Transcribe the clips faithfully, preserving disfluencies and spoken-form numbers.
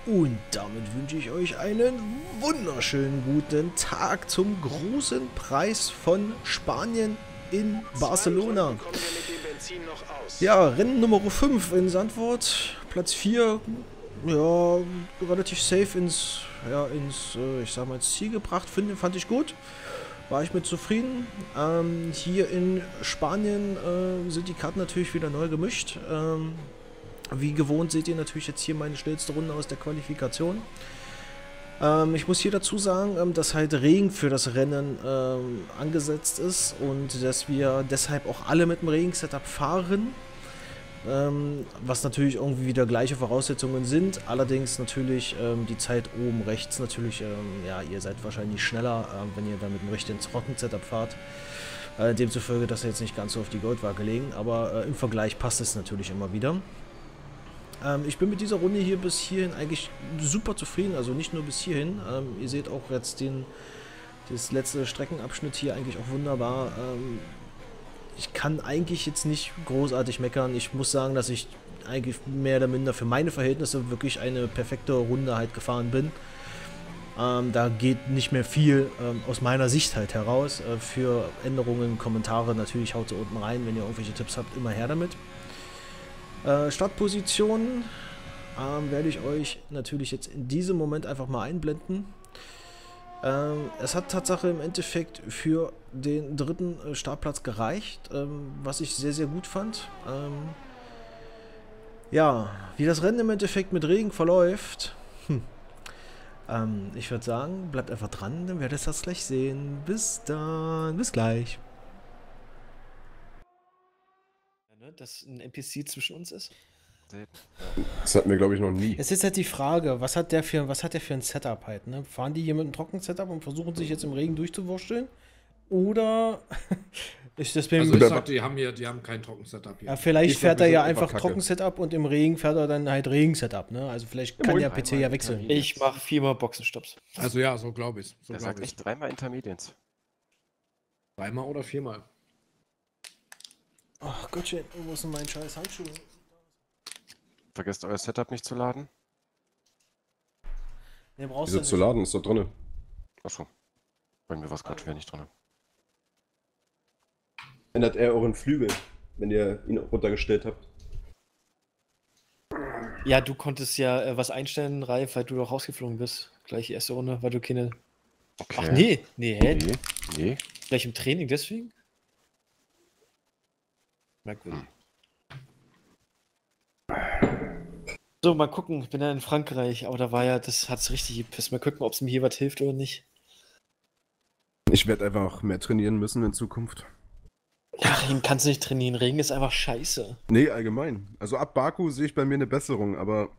Und damit wünsche ich euch einen wunderschönen guten Tag zum großen Preis von Spanien in Barcelona. Ja, Rennen Nummer fünf in Zandvoort, Platz vier, ja, relativ safe ins, ja, ins, äh, ich sag mal, ins Ziel gebracht, finde, fand ich gut. War ich mit zufrieden. Ähm, hier in Spanien äh, sind die Karten natürlich wieder neu gemischt. Ähm, wie gewohnt seht ihr natürlich jetzt hier meine schnellste Runde aus der Qualifikation. Ähm, ich muss hier dazu sagen, ähm, dass halt Regen für das Rennen ähm, angesetzt ist und dass wir deshalb auch alle mit dem Regen-Setup fahren. Ähm, was natürlich irgendwie wieder gleiche Voraussetzungen sind, allerdings natürlich ähm, die Zeit oben rechts natürlich, ähm, ja, ihr seid wahrscheinlich schneller, äh, wenn ihr da mit dem richtigen Trocken-Setup fahrt. Äh, demzufolge, dass er jetzt nicht ganz so auf die Goldwaage legen, aber äh, im Vergleich passt es natürlich immer wieder. Ähm, ich bin mit dieser Runde hier bis hierhin eigentlich super zufrieden, also nicht nur bis hierhin. Ähm, ihr seht auch jetzt den das letzte Streckenabschnitt hier eigentlich auch wunderbar. Ähm, Ich kann eigentlich jetzt nicht großartig meckern. Ich muss sagen, dass ich eigentlich mehr oder minder für meine Verhältnisse wirklich eine perfekte Runde halt gefahren bin. Ähm, da geht nicht mehr viel ähm, aus meiner Sicht halt heraus. Äh, für Änderungen, Kommentare natürlich haut sie unten rein. Wenn ihr irgendwelche Tipps habt, immer her damit. Äh, Startpositionen ähm, werde ich euch natürlich jetzt in diesem Moment einfach mal einblenden. Ähm, es hat Tatsache im Endeffekt für den dritten äh, Startplatz gereicht, ähm, was ich sehr, sehr gut fand. Ähm, ja, wie das Rennen im Endeffekt mit Regen verläuft, hm. ähm, ich würde sagen, bleibt einfach dran, dann werdet ihr das gleich sehen. Bis dann, bis gleich. Dass ein N P C zwischen uns ist? Das hatten wir, glaube ich, noch nie. Es ist halt die Frage, was hat der für, was hat der für ein Setup halt, ne? Fahren die hier mit einem Trocken-Setup und versuchen sich jetzt im Regen durchzuwursteln? Oder ist das beim... Also ich sag, die haben hier, die haben kein Trocken-Setup hier. Ja, vielleicht Ich fährt sag, er wir ja sind einfach einfach Kacke. Trocken-Setup und im Regen fährt er dann halt Regen-Setup, ne? Also vielleicht kann der P C ja wechseln. Ich mache viermal Boxenstopps. Also ja, so glaube ich. So Er glaub sagt ich. echt dreimal Intermediates. Dreimal oder viermal. Ach Gottchen, wo ist denn mein scheiß Handschuh? Vergesst euer Setup nicht zu laden. Ne, brauchst Wieso du zu nicht. laden? Ist doch drinne. Achso. Bei mir war es gerade schwer nicht drin. Ändert er euren Flügel, wenn ihr ihn runtergestellt habt. Ja, du konntest ja äh, was einstellen, Ralf, weil du doch rausgeflogen bist. Gleich erste Runde, weil du keine... Okay. Ach nee, nee, hä? Nee, nee. Gleich im Training deswegen? Merkwürdig. Hm. So, mal gucken, ich bin ja in Frankreich, aber da war ja, das hat's richtig gepisst. Mal gucken, ob es mir hier was hilft oder nicht. Ich werde einfach mehr trainieren müssen in Zukunft. Ja, Regen kannst du nicht trainieren, Regen ist einfach scheiße. Nee, allgemein. Also ab Baku sehe ich bei mir eine Besserung, aber...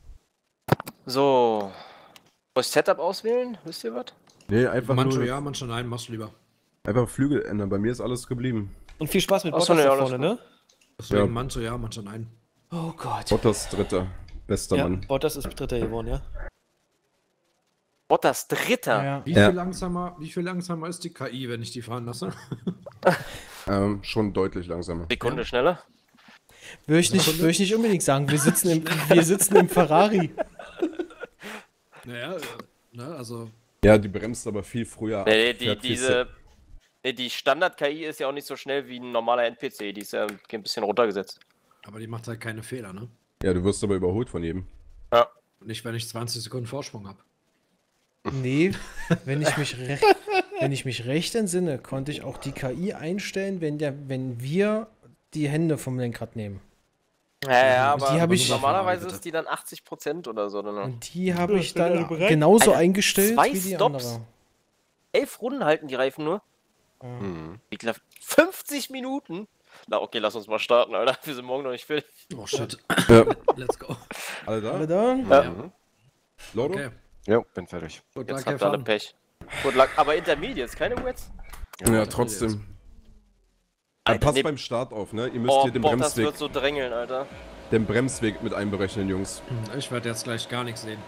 So. Muss ich Setup auswählen? Wisst ihr was? Nee, einfach Manche nur... ja, manche nein, machst du lieber. Einfach Flügel ändern. Bei mir ist alles geblieben. Und viel Spaß mit Ach Bottas so, ne, da alles vorne, ne? Deswegen Ja. manche ja, manche nein. Oh Gott. Bottas Dritter. Bester Ja, Mann. Bottas ist Dritter geworden, ja? Bottas Dritter. Ja. Wie Ja. viel langsamer, wie viel langsamer ist die K I, wenn ich die fahren lasse? Ähm, schon deutlich langsamer. Sekunde Ja. schneller. Würde ich, nicht, würde ich nicht unbedingt sagen, wir sitzen im, wir sitzen im Ferrari. Naja, ne, also. Ja, die bremst aber viel früher ab. Nee, die, fährt viel diese. Nee, die Standard-K I ist ja auch nicht so schnell wie ein normaler N P C. Die ist ja ein bisschen runtergesetzt. Aber die macht halt keine Fehler, ne? Ja, du wirst aber überholt von jedem. Ja. Nicht, wenn ich zwanzig Sekunden Vorsprung habe. Nee, wenn ich mich recht, wenn ich mich recht entsinne, konnte ich auch die K I einstellen, wenn, der, wenn wir die Hände vom Lenkrad nehmen. Ja, ja, aber die hab ich- normalerweise bitte. ist die dann achtzig Prozent oder so. Oder? Und die habe ich dann genauso Alter, eingestellt zwei wie die Stops? andere. Elf Runden halten die Reifen nur. Hm. Ich glaube, fünfzig Minuten. Na, okay, lass uns mal starten, Alter. Wir sind morgen noch nicht fertig. Oh shit. Ja. Let's go. Alle da? Alle da? Ja. Mhm. Lodo? Okay. Jo, bin fertig. Gut, Jetzt danke, habt ihr alle fahren. Pech. Gut, luck. Aber Intermediates, keine Wets? Ja, trotzdem. Dann Alter, passt nee. beim Start auf, ne? Ihr müsst Oh, hier den Bottas Bremsweg, wird so drängeln, Alter. den Bremsweg mit einberechnen, Jungs. Ich werde jetzt gleich gar nichts sehen.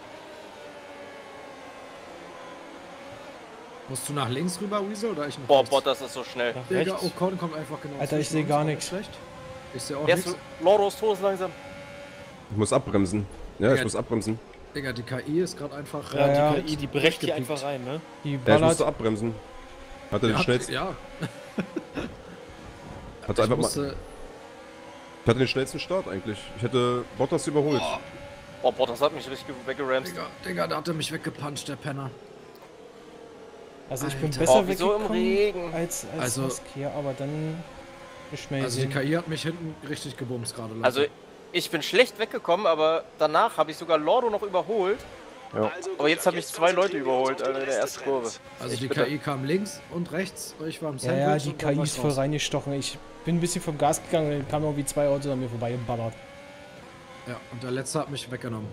Musst du nach links rüber, Weasel, oder ich nach Boah, rechts? Bottas ist so schnell. Nach Digga, rechts. Ocon kommt einfach genau Alter, ich zwischen sehe gar uns, nichts. auch nicht schlecht. Ich sehe auch Erst nichts. Loros Toes langsam. Ich muss abbremsen. Ja, ich Ja. muss abbremsen. Digga, die K I ist gerade einfach... Ja, Ja, die ja. K I, die brecht hier durchgepiekt. einfach rein, ne? Die Ja, ich ballert. musste abbremsen. Hatte den Ja, schnellsten. ja. Hatte Ich einfach mal, musste... ich hatte den schnellsten Start eigentlich. Ich hätte Bottas überholt. Oh, boah, das hat mich richtig weggeramst. Digga, Digga, da hat er mich weggepuncht, der Penner. Also ich bin Alter. besser Oh, wieso im weggekommen Regen? als, als Also- Saskia, aber dann nicht mehr Also die gesehen. K I hat mich hinten richtig gebumst gerade. Leute. Also, ich bin schlecht weggekommen, aber danach habe ich sogar Lordo noch überholt. Ja. Aber jetzt habe ich zwei Leute überholt, Alter, in der ersten Kurve. Also Ich die bitte. K I kam links und rechts, ich war im Ja, Sandwich. ja, die und dann K I war ist ich voll raus. reingestochen. Ich bin ein bisschen vom Gas gegangen und dann kamen irgendwie zwei Autos an mir vorbei geballert. Ja, und der letzte hat mich weggenommen.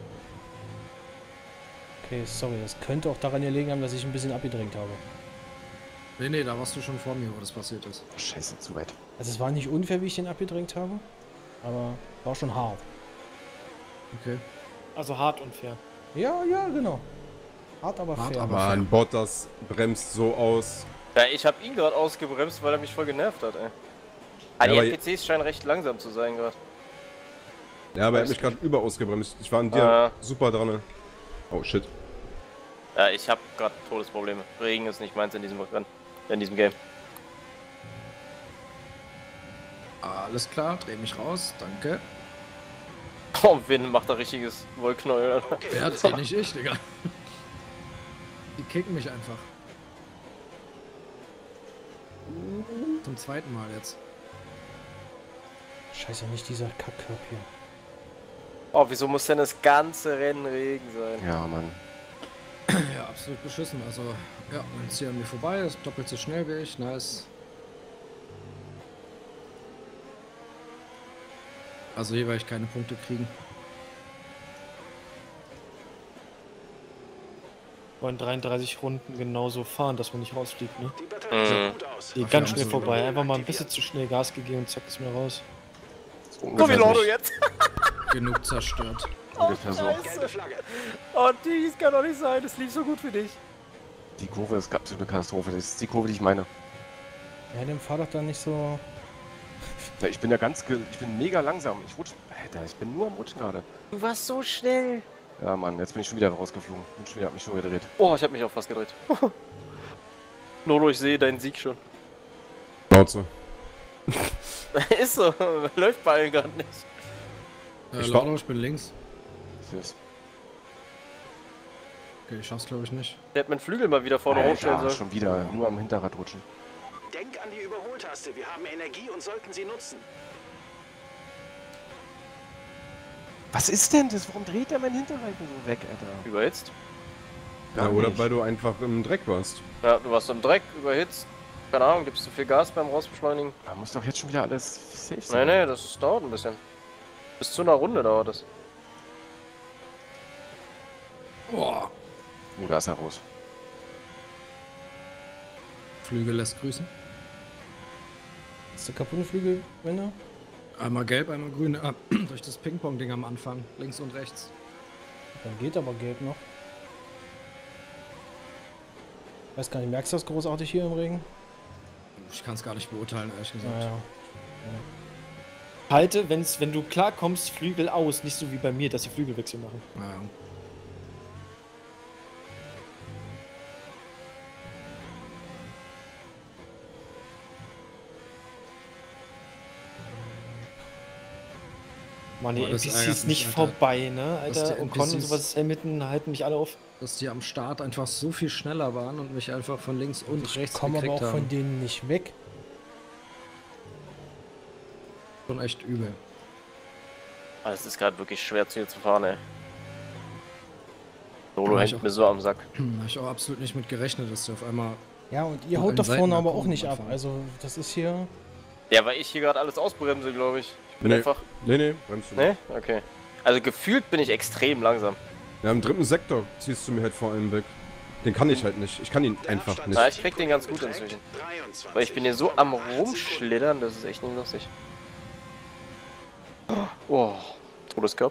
Okay, sorry, das könnte auch daran gelegen haben, dass ich ein bisschen abgedrängt habe. Nee, nee, da warst du schon vor mir, wo das passiert ist. Scheiße, zu weit. Also es war nicht unfair, wie ich den abgedrängt habe, aber war schon hart. Okay. Also hart und fair. Ja, ja, genau. Hart, aber Hart, fair. aber- Mann, Bottas bremst so aus. Ja, ich habe ihn gerade ausgebremst, weil er mich voll genervt hat, ey. Ah, Ja, die aber- N P Cs scheinen recht langsam zu sein gerade. Ja, aber er hat mich gerade überaus gebremst. Ich war an dir Ah. super dran. Oh shit. Ja, ich habe gerade Todesprobleme. Regen ist nicht meins in diesem Rennen, in diesem Game. Alles klar, dreh mich raus, danke. Oh, Wind macht da richtiges Wollknäuel, Alter. Ja, das bin nicht ich, Digga. Die kicken mich einfach. Zum zweiten Mal jetzt. Scheiße, nicht dieser Kackkörper hier. Oh, wieso muss denn das ganze Rennen Regen sein? Ja, Mann. Ja, absolut beschissen. Also, ja, dann ist hier an mir vorbei, ist doppelt so schnell wie ich, nice. Also hier werde ich keine Punkte kriegen. Wollen dreiunddreißig Runden genauso fahren, dass man nicht rausfliegt, ne? Mhm. Die ganz schnell vorbei. Einfach mal ein bisschen zu schnell Gas gegeben und zack ist mir raus. So Guck, wie ungefähr, Lordo so, jetzt. Genug zerstört. ungefähr so. Oh, dies kann doch nicht sein. Das lief so gut für dich. Die Kurve ist absolute Katastrophe. Das ist die Kurve, die ich meine. Ja, dem fahr doch dann nicht so... Ja, ich bin ja ganz, ge ich bin mega langsam. Ich rutsch, Alter, ich bin nur am Rutschen gerade. Du warst so schnell. Ja, Mann, jetzt bin ich schon wieder rausgeflogen. Bin schon wieder, hab mich schon gedreht. Oh, ich habe mich auch fast gedreht. Lolo, ich sehe deinen Sieg schon. Schnauze. Ist so. Läuft bei allen gerade nicht. Äh, Ich Laura, ich bin links. Süß. Okay, ich schaff's glaube ich nicht. Der hätte meinen Flügel mal wieder vorne hochstellen Alter, sollen. schon wieder nur am Hinterrad rutschen. Denk an die Überholtaste. Wir haben Energie und sollten sie nutzen. Was ist denn das? Warum dreht er meinen Hinterreifen so weg, Alter? Überhitzt. Ja, Gar oder nicht. weil du einfach im Dreck warst. Ja, du warst im Dreck, überhitzt. Keine Ahnung, gibst du viel Gas beim Rausbeschleunigen? Da muss doch jetzt schon wieder alles safe Nee, sein. nee, das dauert ein bisschen. Bis zu einer Runde dauert das. Boah. Oh, da ist er raus. Flügel lässt grüßen. Ist der kaputte Flügel, Wender? Einmal gelb, einmal grün. Ah, durch das Ping-Pong-Ding am Anfang. Links und rechts. Dann geht aber gelb noch. Weiß gar nicht, merkst du das großartig hier im Regen? Ich kann es gar nicht beurteilen, ehrlich gesagt. Naja. Halte, wenn's, wenn du klarkommst, Flügel aus. Nicht so wie bei mir, dass die Flügelwechsel machen. Naja. Mann, die Boah, das N P ärgert ist mich, nicht Alter. vorbei, ne? Dass Alter, die und Con und N P Cs sowas, Hamilton halten mich alle auf. Dass die am Start einfach so viel schneller waren und mich einfach von links und rechts Komm aber gekriegt auch haben. von denen nicht weg. Schon echt übel. Ah, es ist gerade wirklich schwer hier zu fahren, ey. Lolo Ja, ich hängt auch. mir so am Sack. Da habe ich auch absolut nicht mit gerechnet, dass die auf einmal... Ja, und ihr Und haut an da Seiten vorne da aber kommen auch nicht ab. einfach. Also, das ist hier... Ja, weil ich hier gerade alles ausbremse, glaube ich. Ich bin Nee. einfach. Nee, nee, bremst du. Ne? Okay. Also gefühlt bin ich extrem langsam. Ja, im dritten Sektor ziehst du mir halt vor allem weg. Den kann ich halt nicht. Ich kann ihn einfach Na, nicht. ich krieg den ganz gut inzwischen. Weil ich bin hier so am Rumschlittern, das ist echt nicht lustig. Oh, Todeskörb.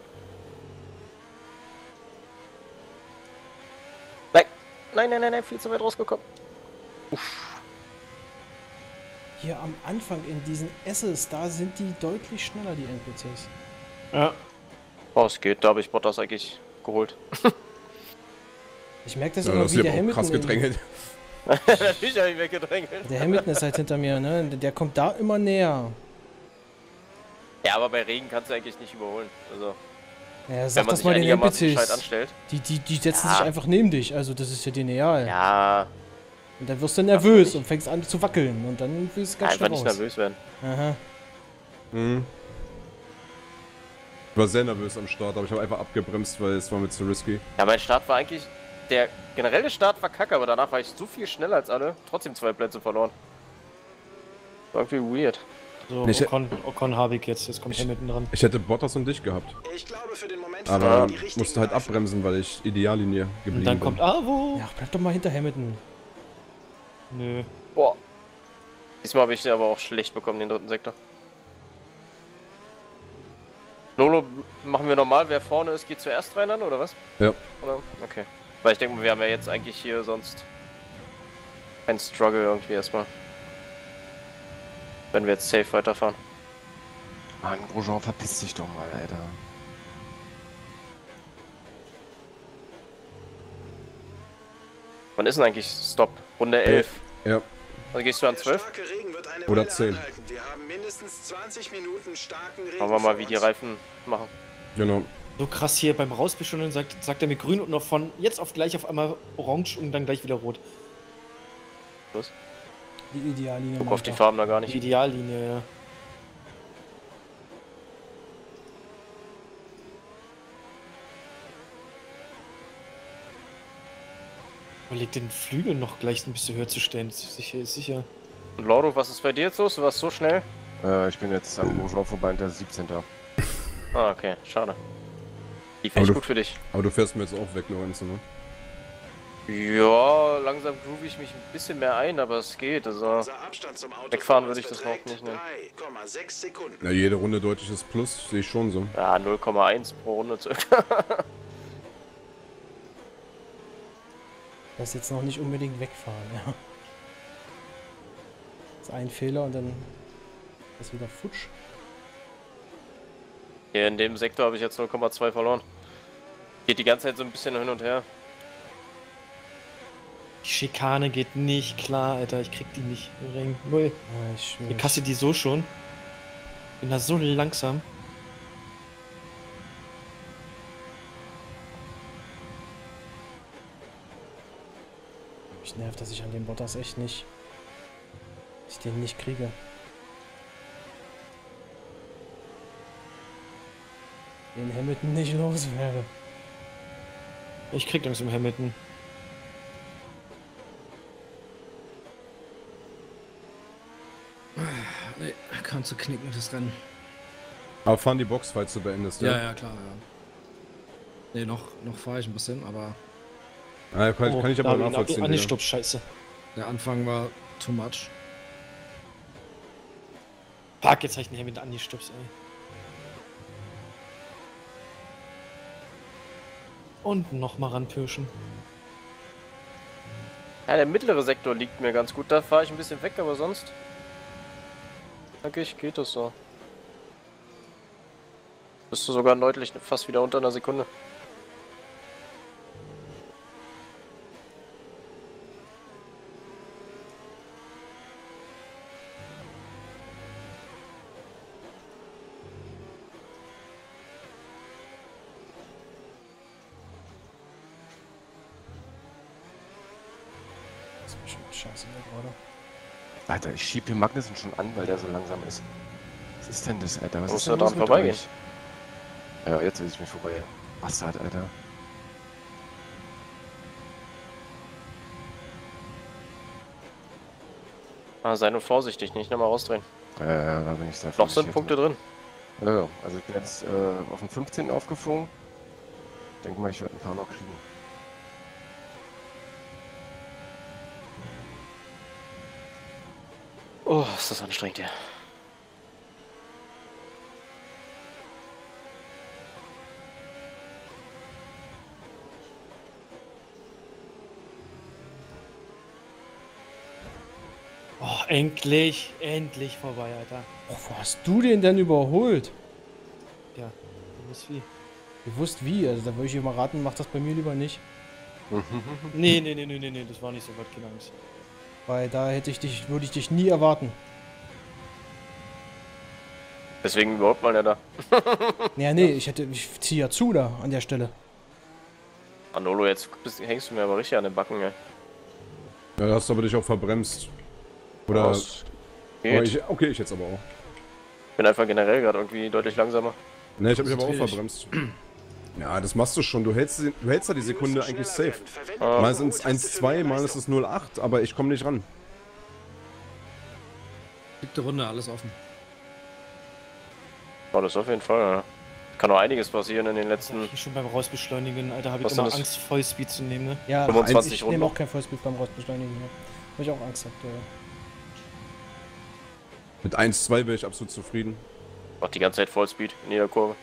Nein, nein, nein, nein, nein, viel zu weit rausgekommen. Hier am Anfang in diesen S's, da sind die deutlich schneller, die N P Cs. Ja. Oh, es geht, da habe ich Bottas eigentlich geholt. Ich merke das Ja, immer, das wie ist der ja auch Hamilton... krass gedrängelt. Natürlich habe ich weggedrängelt. Der Hamilton ist halt hinter mir, ne? Der kommt da immer näher. Ja, aber bei Regen kannst du eigentlich nicht überholen. Also, Ja, wenn sag man das sich mal den einigermaßen gescheit N P Cs. anstellt. Die, die, die setzen Ja. sich einfach neben dich, also das ist ja genial. Ja, Und dann wirst du nervös und fängst an zu wackeln und dann willst du ganz einfach schnell nicht raus. nervös werden. Aha. Mhm. Ich war sehr nervös am Start, aber ich habe einfach abgebremst, weil es war mir zu risky. Ja, mein Start war eigentlich... Der generelle Start war kacke, aber danach war ich so viel schneller als alle. Trotzdem zwei Plätze verloren. War irgendwie weird. So, Ich- Ocon, Ocon habe ich jetzt. Jetzt kommt Hamilton dran. Ich hätte Bottas und dich gehabt. Ich glaube, für den Moment Aber fahren die richtigen musste halt Reifen. abbremsen, weil ich Ideallinie geblieben Und dann bin. kommt Avo. Ja, bleib doch mal hinter Hamilton. Nö. Boah. Diesmal habe ich den aber auch schlecht bekommen, den dritten Sektor. Lolo, machen wir normal, wer vorne ist, geht zuerst rein dann, oder was? Ja. Oder? Okay. Weil ich denke, wir haben ja jetzt eigentlich hier sonst kein Struggle irgendwie erstmal. Wenn wir jetzt safe weiterfahren. Mann, Grosjean, verpiss dich doch mal, Alter. Wann ist denn eigentlich Stop? Runde elf. Ja. Also gehst du an Der zwölf? starke Regen wird eine Oder Weile zehn. anhalten. Wir haben mindestens zwanzig Minuten starken Regen Schauen wir mal, vor wie die uns. Reifen machen. Genau. So krass hier beim Rausbeschwingen sagt, sagt er mir grün und noch von jetzt auf gleich auf einmal orange und dann gleich wieder rot. Die Ideallinie. Guck auf die meint Farben da gar Die nicht. Ideallinie, ja. Überleg den Flügel noch gleich ein bisschen höher zu stellen. Sicher ist sicher. Und Lauro, was ist bei dir jetzt los? Du warst so schnell? Äh, ich bin jetzt am Grosjean vorbei und der ist siebzehnter Ah, okay, schade. Die Aber finde ich du- gut für dich. Aber du fährst mir jetzt auch weg, Lorenzo, ne? Ja, langsam groove ich mich ein bisschen mehr ein, aber es geht. Also, Unser Abstand zum Auto wegfahren vor würde uns ich das beträgt auch nicht nennen. drei Komma sechs Sekunden. Ja, jede Runde deutliches Plus, sehe ich schon so. Ja, null Komma eins pro Runde circa. Das ist jetzt noch nicht unbedingt wegfahren, ja. Das ist ein Fehler und dann ist wieder futsch. Hier in dem Sektor habe ich jetzt null Komma zwei verloren. Geht die ganze Zeit so ein bisschen hin und her. Die Schikane geht nicht klar, Alter. Ich krieg die nicht im Ring. Null. Ja, ich, Ich kasse die so schon. Bin da so langsam. mich nervt, dass ich an dem Bottas echt nicht... dass ich den nicht kriege. Den Hamilton nicht loswerde. Ich krieg langsam Hamilton. Nee, kannst du knicken, das Rennen. Aber fahren die Boxfights, du beendest, Ja, ja? ja, klar, ja. Nee, noch, noch fahre ich ein bisschen, aber Ah, kann, kann ich aber nachvollziehen. Ah, nee, ja. stopp, scheiße. der Anfang war too much. Fuck, jetzt hab ich den Hamilton angestupst, ey. Und nochmal ranpirschen. Ja, der mittlere Sektor liegt mir ganz gut. Da fahre ich ein bisschen weg, aber sonst... denke ich, geht das so. Bist du sogar deutlich fast wieder unter einer Sekunde. Das ist schon scheiße hier gerade. Alter, ich schieb hier Magnussen schon an, weil der so langsam ist. Was ist denn das, Alter? Was Musst ist du denn dran los mit vorbeigehen. euch? Ja, jetzt will ich mich vorbei. Bastard, Alter. Ah, sei nur vorsichtig, nicht nochmal rausdrehen. Ja, ja, da bin ich sehr Noch sind vorsichtig Punkte jetzt drin. mal. Ja, ja, also ich bin jetzt äh, auf dem fünfzehnten aufgeflogen. Denke mal, ich werde ein paar noch kriegen. Oh, ist das anstrengend hier. Oh, endlich, endlich vorbei, Alter. Oh, wo hast du den denn überholt? Ja, du bist wie. Bewusst wie? Also da würde ich dir mal raten, mach das bei mir lieber nicht. Nee, nee, nee, nee, nee, nee, das war nicht so weit, keine Angst. Weil da hätte ich dich, würde ich dich nie erwarten. Deswegen überhaupt mal nicht da. Ja, nee, ich hätte, ich ziehe ja zu da an der Stelle. Anolo, jetzt bist, hängst du mir aber richtig an den Backen, ey. Ja, da hast du aber dich auch verbremst. Oder... Was? Oh, Geht. ich, okay, ich jetzt aber auch. Ich bin einfach generell gerade irgendwie deutlich langsamer. Ne, ich hab mich aber auch Natürlich. verbremst. Ja, das machst du schon. Du hältst, du hältst da die Sekunde eigentlich safe. Ah. Mal sind es eins zwei, mal ist es null acht, aber ich komme nicht ran. Siebte Runde, alles offen. Oh, das auf jeden Fall, ja. Kann noch einiges passieren in den letzten... Ich schon beim Rausbeschleunigen, Alter, habe ich Was immer denn das? Angst, Vollspeed zu nehmen, ne? Ja, fünfundzwanzig ich Runden nehme auch noch. kein Vollspeed beim Rausbeschleunigen. Ja. Weil ich auch Angst habe. Ja. Mit eins zwei wäre ich absolut zufrieden. Macht die ganze Zeit Vollspeed in jeder Kurve.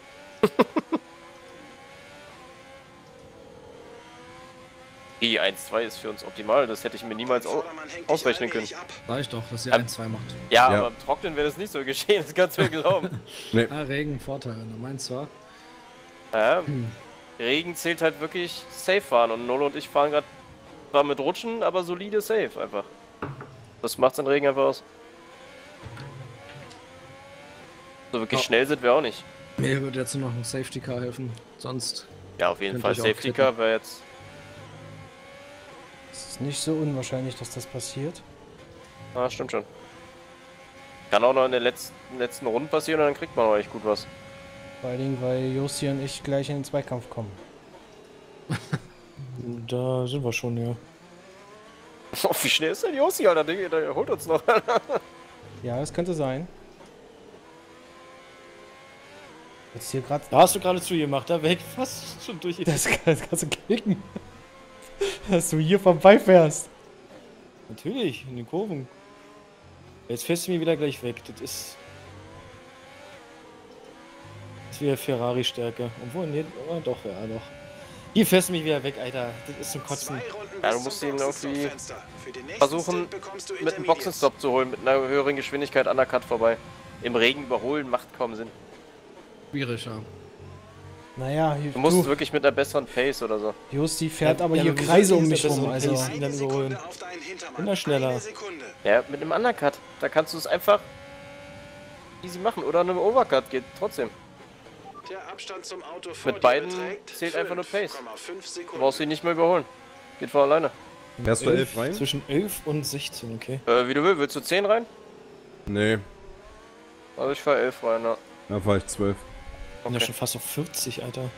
Die eins zwei ist für uns optimal, das hätte ich mir niemals au ausrechnen können. Sag ich doch, dass sie Ähm, eins zwei macht. Ja, Ja. aber im Trocknen wäre das nicht so geschehen, das kannst du mir glauben. Ah, Regen, Vorteile. Du meinst zwar. Ja, Regen zählt halt wirklich safe fahren und Nolo und ich fahren gerade zwar mit Rutschen, aber solide safe einfach. Das macht's in Regen einfach aus. So wirklich Oh. schnell sind wir auch nicht. Mir würde jetzt nur noch ein Safety Car helfen. Sonst. Ja, auf jeden Könnt Fall euch auch Safety klicken. Car wäre jetzt... Es ist nicht so unwahrscheinlich, dass das passiert. Ah, stimmt schon. Kann auch noch in den letzten, letzten Runden passieren und dann kriegt man auch echt gut was. Vor allen Dingen, weil Josi und ich gleich in den Zweikampf kommen. Da sind wir schon, ja. Oh, wie schnell ist denn Josi, Alter? Der, der holt uns noch. Ja, das könnte sein. Jetzt hier gerade. Da hast du gerade zugemacht, da weg, fast schon durch. Das, das kannst du knicken. Dass du hier vorbeifährst. Natürlich, in den Kurven. Jetzt fährst du mir wieder gleich weg, das ist... Das ist wieder Ferrari-Stärke. Obwohl, nee, oh, doch, ja, doch. Hier fährst du mich wieder weg, Alter. Das ist zum Kotzen. Ja, du musst ihn irgendwie versuchen, mit einem Boxenstopp zu holen, mit einer höheren Geschwindigkeit an der Cut vorbei. Im Regen überholen macht kaum Sinn. Schwierig, ja. Naja, hier, Du musst du, wirklich mit einer besseren Pace oder so. Josti fährt Ja, aber ja, hier aber wieso Kreise um ist mich das rum. so Also, Pace? ihn dann überholen. Immer schneller. Ja, mit einem Undercut. Da kannst du es einfach easy machen. Oder einem Overcut geht trotzdem. Der Abstand zum Auto vor Mit dir beiden beträgt zählt einfach nur Pace. fünf Komma fünf Du Sekunden. brauchst ihn nicht mehr überholen. Geht von alleine. Wärst du elf rein? Zwischen elf und sechzehn, okay. Äh, wie du willst. Willst du zehn rein? Nee, Also ich fahr elf rein, ja. da fahr ich zwölf. Ich bin ja Okay. schon fast auf vierzig, Alter.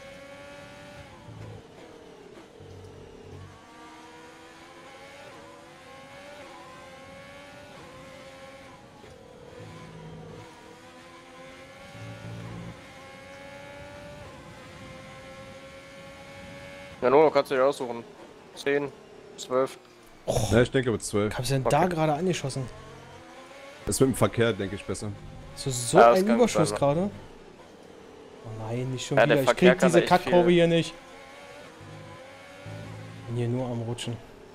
Ja, Nolo, kannst du dir aussuchen. zehn, zwölf. Ja, ich denke mit zwölf. was hast du denn da gerade angeschossen? Ist mit dem Verkehr, denke ich, besser. So, so Ja, das ein kann Überschuss sein, gerade? Oh nein, nicht schon Ja, der wieder. Ich Verkehr krieg kann diese echt Kackkurve viel. hier nicht. Bin hier nur am Rutschen.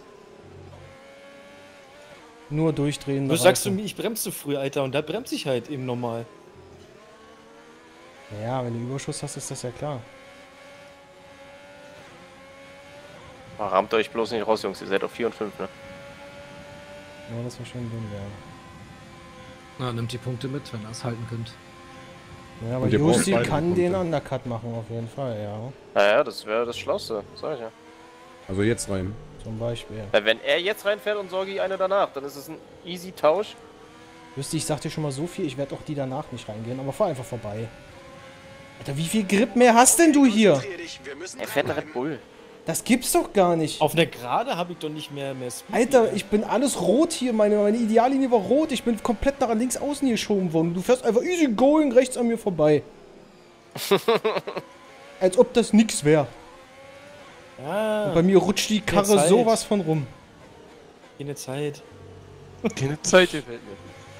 Nur durchdrehen. Du sagst zu mir, ich bremse zu früh, Alter, und da bremse ich halt eben normal. Ja, wenn du Überschuss hast, ist das ja klar. Ah, rammt euch bloß nicht raus, Jungs. Ihr seid auf vier und fünf, ne? Ja, das war schon dumm, ja. Na, nimmt die Punkte mit, wenn ihr es halten könnt. Ja, aber Und ihr braucht Josti beide kann Punkte. den Undercut machen, auf jeden Fall, ja. Naja, das wäre das Schlauste, sag ich ja. Also jetzt rein. Zum Beispiel. Weil wenn er jetzt reinfährt und Sorgi eine danach, dann ist es ein easy Tausch. Wüsste, ich sag dir schon mal so viel, ich werde auch die danach nicht reingehen, aber fahr einfach vorbei. Alter, wie viel Grip mehr hast denn du hier? Konzentrier dich, wir müssen Er fährt einen dranbleiben. Red Bull. Das gibt's doch gar nicht. Auf der Gerade habe ich doch nicht mehr, mehr Speed. Alter, ich bin alles rot hier, meine, meine Ideallinie war rot, ich bin komplett nach links außen geschoben worden. Du fährst einfach easy going rechts an mir vorbei. Als ob das nix wäre. Ah, Bei mir rutscht die Karre Zeit. sowas von rum. keine Zeit. Keine Zeit gefällt mir.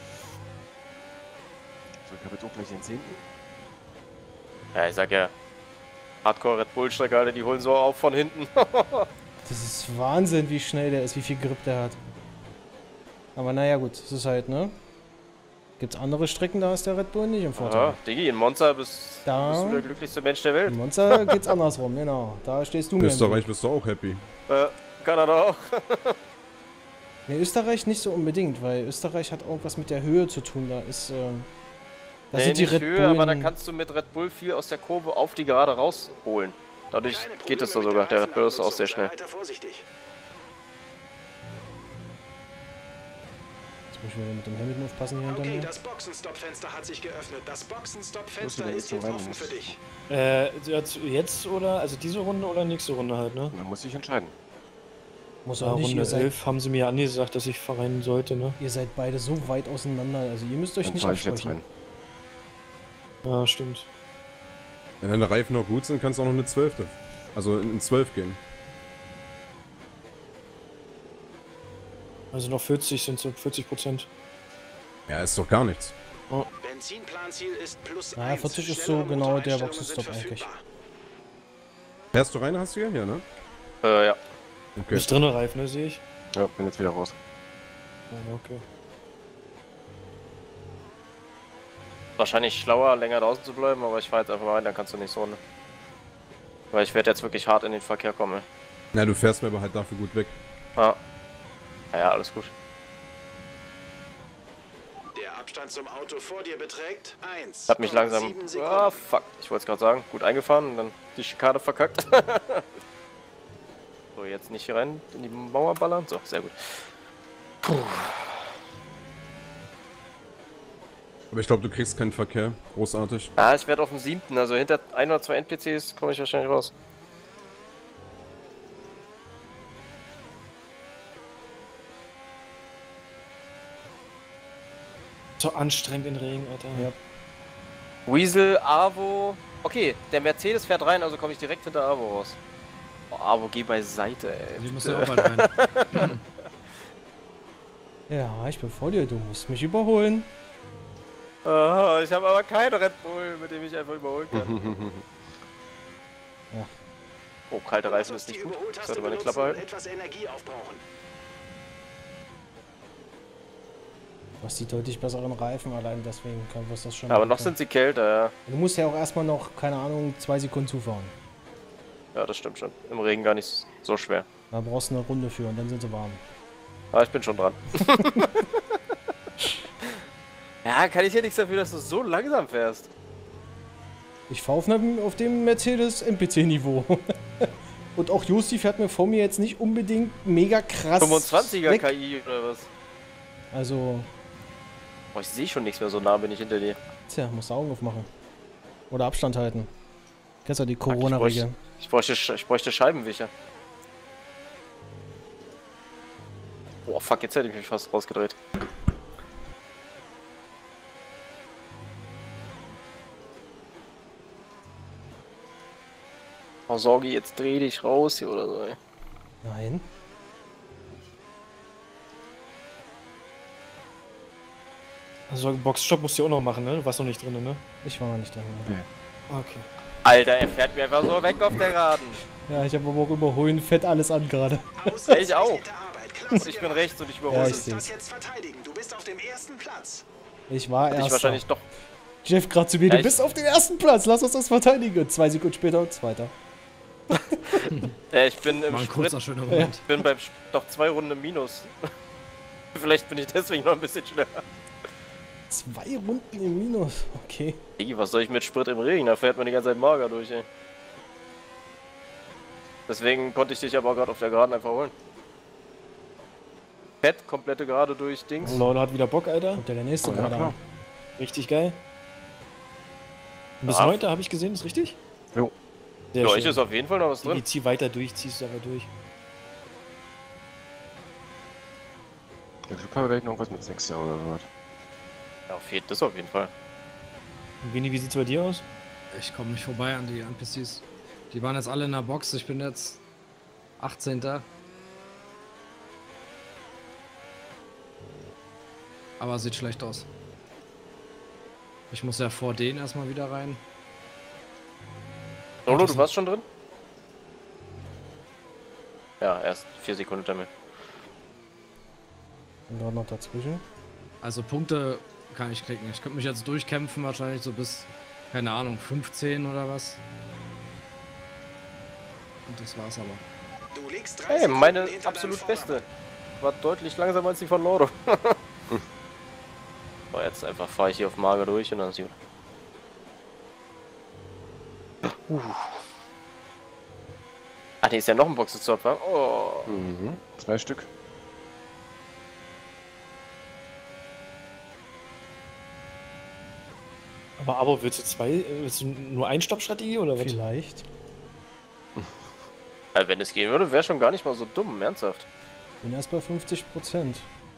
So, ich habe jetzt auch gleich den zehnten. Ja, ich sag ja. Hardcore Red Bull Strecke, Alter, die holen so auf von hinten. Das ist Wahnsinn, wie schnell der ist, wie viel Grip der hat. Aber naja, gut, es ist halt, ne? Gibt's andere Strecken, da ist der Red Bull nicht im Vorteil. Ja, Diggi, in Monza bist, Da- bist du der glücklichste Mensch der Welt. In Monza geht's andersrum, genau. Da stehst du mir. im Weg. Österreich bist du auch happy. Äh, Kanada auch. Nee, Österreich nicht so unbedingt, weil Österreich hat irgendwas mit der Höhe zu tun. Da ist, äh, da Nee, sind die nicht Red Höhe, aber da Bullen. kannst du mit Red Bull viel aus der Kurve auf die Gerade rausholen. Dadurch geht es da sogar. Der Red Bull ist auch sehr schnell. Weiter vorsichtig. Jetzt muss ich wieder mit dem Hamilton aufpassen hier hinter Okay, mir. das Boxenstopp-Fenster hat sich geöffnet. Das Boxenstopp-Fenster Muss ist wieder jetzt rein, offen muss. für dich. Äh, jetzt- jetzt oder, also diese Runde oder nächste Runde halt, ne? Man muss sich entscheiden. Muss Ja, auch nicht, Runde ihr seid, elf haben sie mir angesagt, dass ich verrennen sollte, ne? ihr seid beide so weit auseinander. Also ihr müsst euch Dann nicht fahre ich jetzt absprechen. rein. Ja, stimmt. Wenn deine Reifen noch gut sind, kannst du auch noch eine zwölfte. Also in zwölf gehen. Also noch vierzig sind so vierzig Prozent. Ja, ist doch gar nichts. Benzinplanziel ist plus Ja, eins. vierzig ist Schnellere so genau der Motoreinstellungen Boxenstopp sind eigentlich. verfügbar. Fährst du rein, hast du hier? Ja, ne? Äh, ja. Okay. Ist drinne Reifen, ne, sehe ich. Ja, bin jetzt wieder raus. Ja, okay. Wahrscheinlich schlauer, länger draußen zu bleiben, aber ich fahre jetzt einfach mal rein, dann kannst du nicht so, ne? Weil ich werde jetzt wirklich hart in den Verkehr kommen. ey. Na, du fährst mir aber halt dafür gut weg. Ah. Ja, ja, alles gut. Der Abstand zum Auto vor dir beträgt eins. Hat mich langsam. Ah, fuck. Ich wollte es gerade sagen. Gut eingefahren und dann die Schikane verkackt. So, jetzt nicht hier rein in die Mauer ballern. So, sehr gut. Puh. Aber ich glaube, du kriegst keinen Verkehr. Großartig. Ah, ich werde auf dem siebten. Also hinter ein oder zwei N P Cs komme ich wahrscheinlich raus. So anstrengend in Regen, Alter. Ja. Weasel, Avo. Okay, der Mercedes fährt rein, also komme ich direkt hinter Avo raus. Oh, Avo, geh beiseite, ey. Ich muss ja auch bald rein. Ja, ich bin vor dir. Du musst mich überholen. Ah, ich habe aber keinen Red Bull, mit dem ich einfach überholen kann. Ja. Oh, kalte Reifen ist nicht gut. Ich sollte meine Klappe halten. Etwas Energie aufbrauchen. Du hast die deutlich besseren Reifen, allein deswegen können wir das schon. Aber noch machen. sind sie kälter, ja. Du musst ja auch erstmal noch, keine Ahnung, zwei Sekunden zufahren. Ja, das stimmt schon. Im Regen gar nicht so schwer. Da brauchst du eine Runde für und dann sind sie warm. Aber ich bin schon dran. Ja, kann ich hier nichts dafür, dass du so langsam fährst. Ich fahre auf, einem- auf dem Mercedes M P C-Niveau. Und auch Justi fährt mir vor mir jetzt nicht unbedingt mega krass. fünfundzwanziger weg. K I oder was? Also, Boah, ich sehe schon nichts mehr, so nah bin ich hinter dir. tja, musst du Augen aufmachen. Oder Abstand halten. Kennst du die Ich Corona-Regel? bräuchte, ich, bräuchte, Sch- ich bräuchte Scheibenwischer. Boah, fuck, jetzt hätte ich mich fast rausgedreht. Oh, Sorgi, jetzt dreh dich raus hier oder so, ey. Nein. Also Boxstopp musst du ja auch noch machen, ne? Du warst noch nicht drin, ne? Ich war noch nicht drin. Okay. Alter, er fährt mir einfach so weg auf der Geraden. Ja, ich habe aber auch überholen fett alles an gerade. Ich auch. Arbeit. Und Klasse ich bin gemacht. rechts und ich Ja, überhole. ich Du musst das seh's. jetzt verteidigen. Du bist auf dem ersten Platz. Ich war ich erst. wahrscheinlich doch. Jeff gerade zu mir, Ja, du ich- bist auf dem ersten Platz, lass uns das verteidigen. Und zwei Sekunden später, zweiter. Ja, ich bin im War ein Sprit. kurzer, schöner Moment. Ich bin beim Sp- doch zwei Runden im Minus. Vielleicht bin ich deswegen noch ein bisschen schneller. Zwei Runden im Minus, okay. Ey, was soll ich mit Sprit im Regen? Da fährt man die ganze Zeit mager durch, ey. Deswegen konnte ich dich aber gerade auf der Geraden einfach holen. Fett, komplette Gerade durch Dings. Lolo hat wieder Bock, Alter. Kommt ja der nächste Oh, ja, gerade klar. an. Richtig geil. Bis Ja. heute habe ich gesehen, ist richtig? Jo. Sehr Ja, schön. ich ist auf jeden Fall noch was drin. Ich zieh weiter durch, ziehst du aber durch. Der Glück habe vielleicht noch was mit sechs Jahren oder so. Ja, fehlt das auf jeden Fall. Und Vini, wie sieht's bei dir aus? Ich komme nicht vorbei an die N P Cs. Die waren jetzt alle in der Box. Ich bin jetzt achtzehnter Aber sieht schlecht aus. Ich muss ja vor denen erstmal wieder rein. Lolo, du warst schon drin? Ja, erst vier Sekunden damit. Und gerade noch dazwischen. Also Punkte kann ich klicken. Ich könnte mich jetzt durchkämpfen, wahrscheinlich so bis, keine Ahnung, fünfzehn oder was. Und das war's aber. Du liegst drei Hey, Sekunden meine hinter deinem absolut Vordermann. beste. War deutlich langsamer als die von Loro. So, jetzt einfach fahre ich hier auf Mager durch und dann ist gut. Uh. Ach, nee, ist ja noch ein Boxenstopp, wa? Oh. Mhm. Zwei Stück. Aber, aber willst du zwei, willst du nur Ein-Stopp-Strategie oder was? Vielleicht. Ja, wenn es gehen würde, wäre schon gar nicht mal so dumm, ernsthaft. Bin erst bei fünfzig Prozent.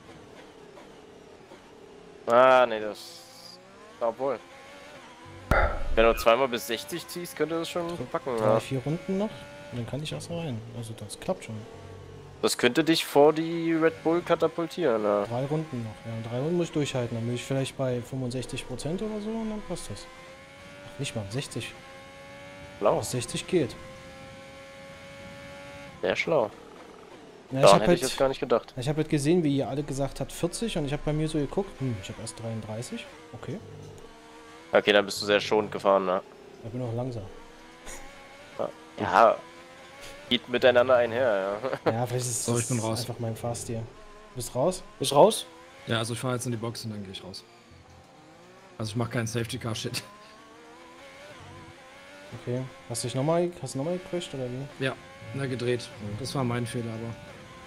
Ah, nee, das. Obwohl. Wenn du zweimal bis sechzig ziehst, könnte das schon packen. Drei, Ja. vier Runden noch. Und dann kann ich erst rein. Also das klappt schon. Das könnte dich vor die Red Bull katapultieren. Ja. Drei Runden noch. Ja, drei Runden muss ich durchhalten. Dann bin ich vielleicht bei fünfundsechzig Prozent oder so und dann passt das. Ach, nicht mal. sechzig. Schlau. Bis sechzig geht. Sehr schlau. Ja, ich Daran habe hätte ich halt, jetzt gar nicht gedacht. ich hab halt gesehen, wie ihr alle gesagt habt vierzig und ich habe bei mir so geguckt. Hm, ich habe erst dreiunddreißig. Okay. Okay, dann bist du sehr schonend gefahren, ne? Ich bin auch langsam. Ja. Geht miteinander einher, ja. Ja, vielleicht ist es So, ich bin raus. einfach mein Fahrstil. Du bist raus? Bist raus? Ja, also ich fahre jetzt in die Box und dann gehe ich raus. Also ich mache keinen Safety-Car-Shit. Okay. Hast du dich nochmal hast du nochmal gecrashed oder wie? Ja, na gedreht. Das war mein Fehler, aber.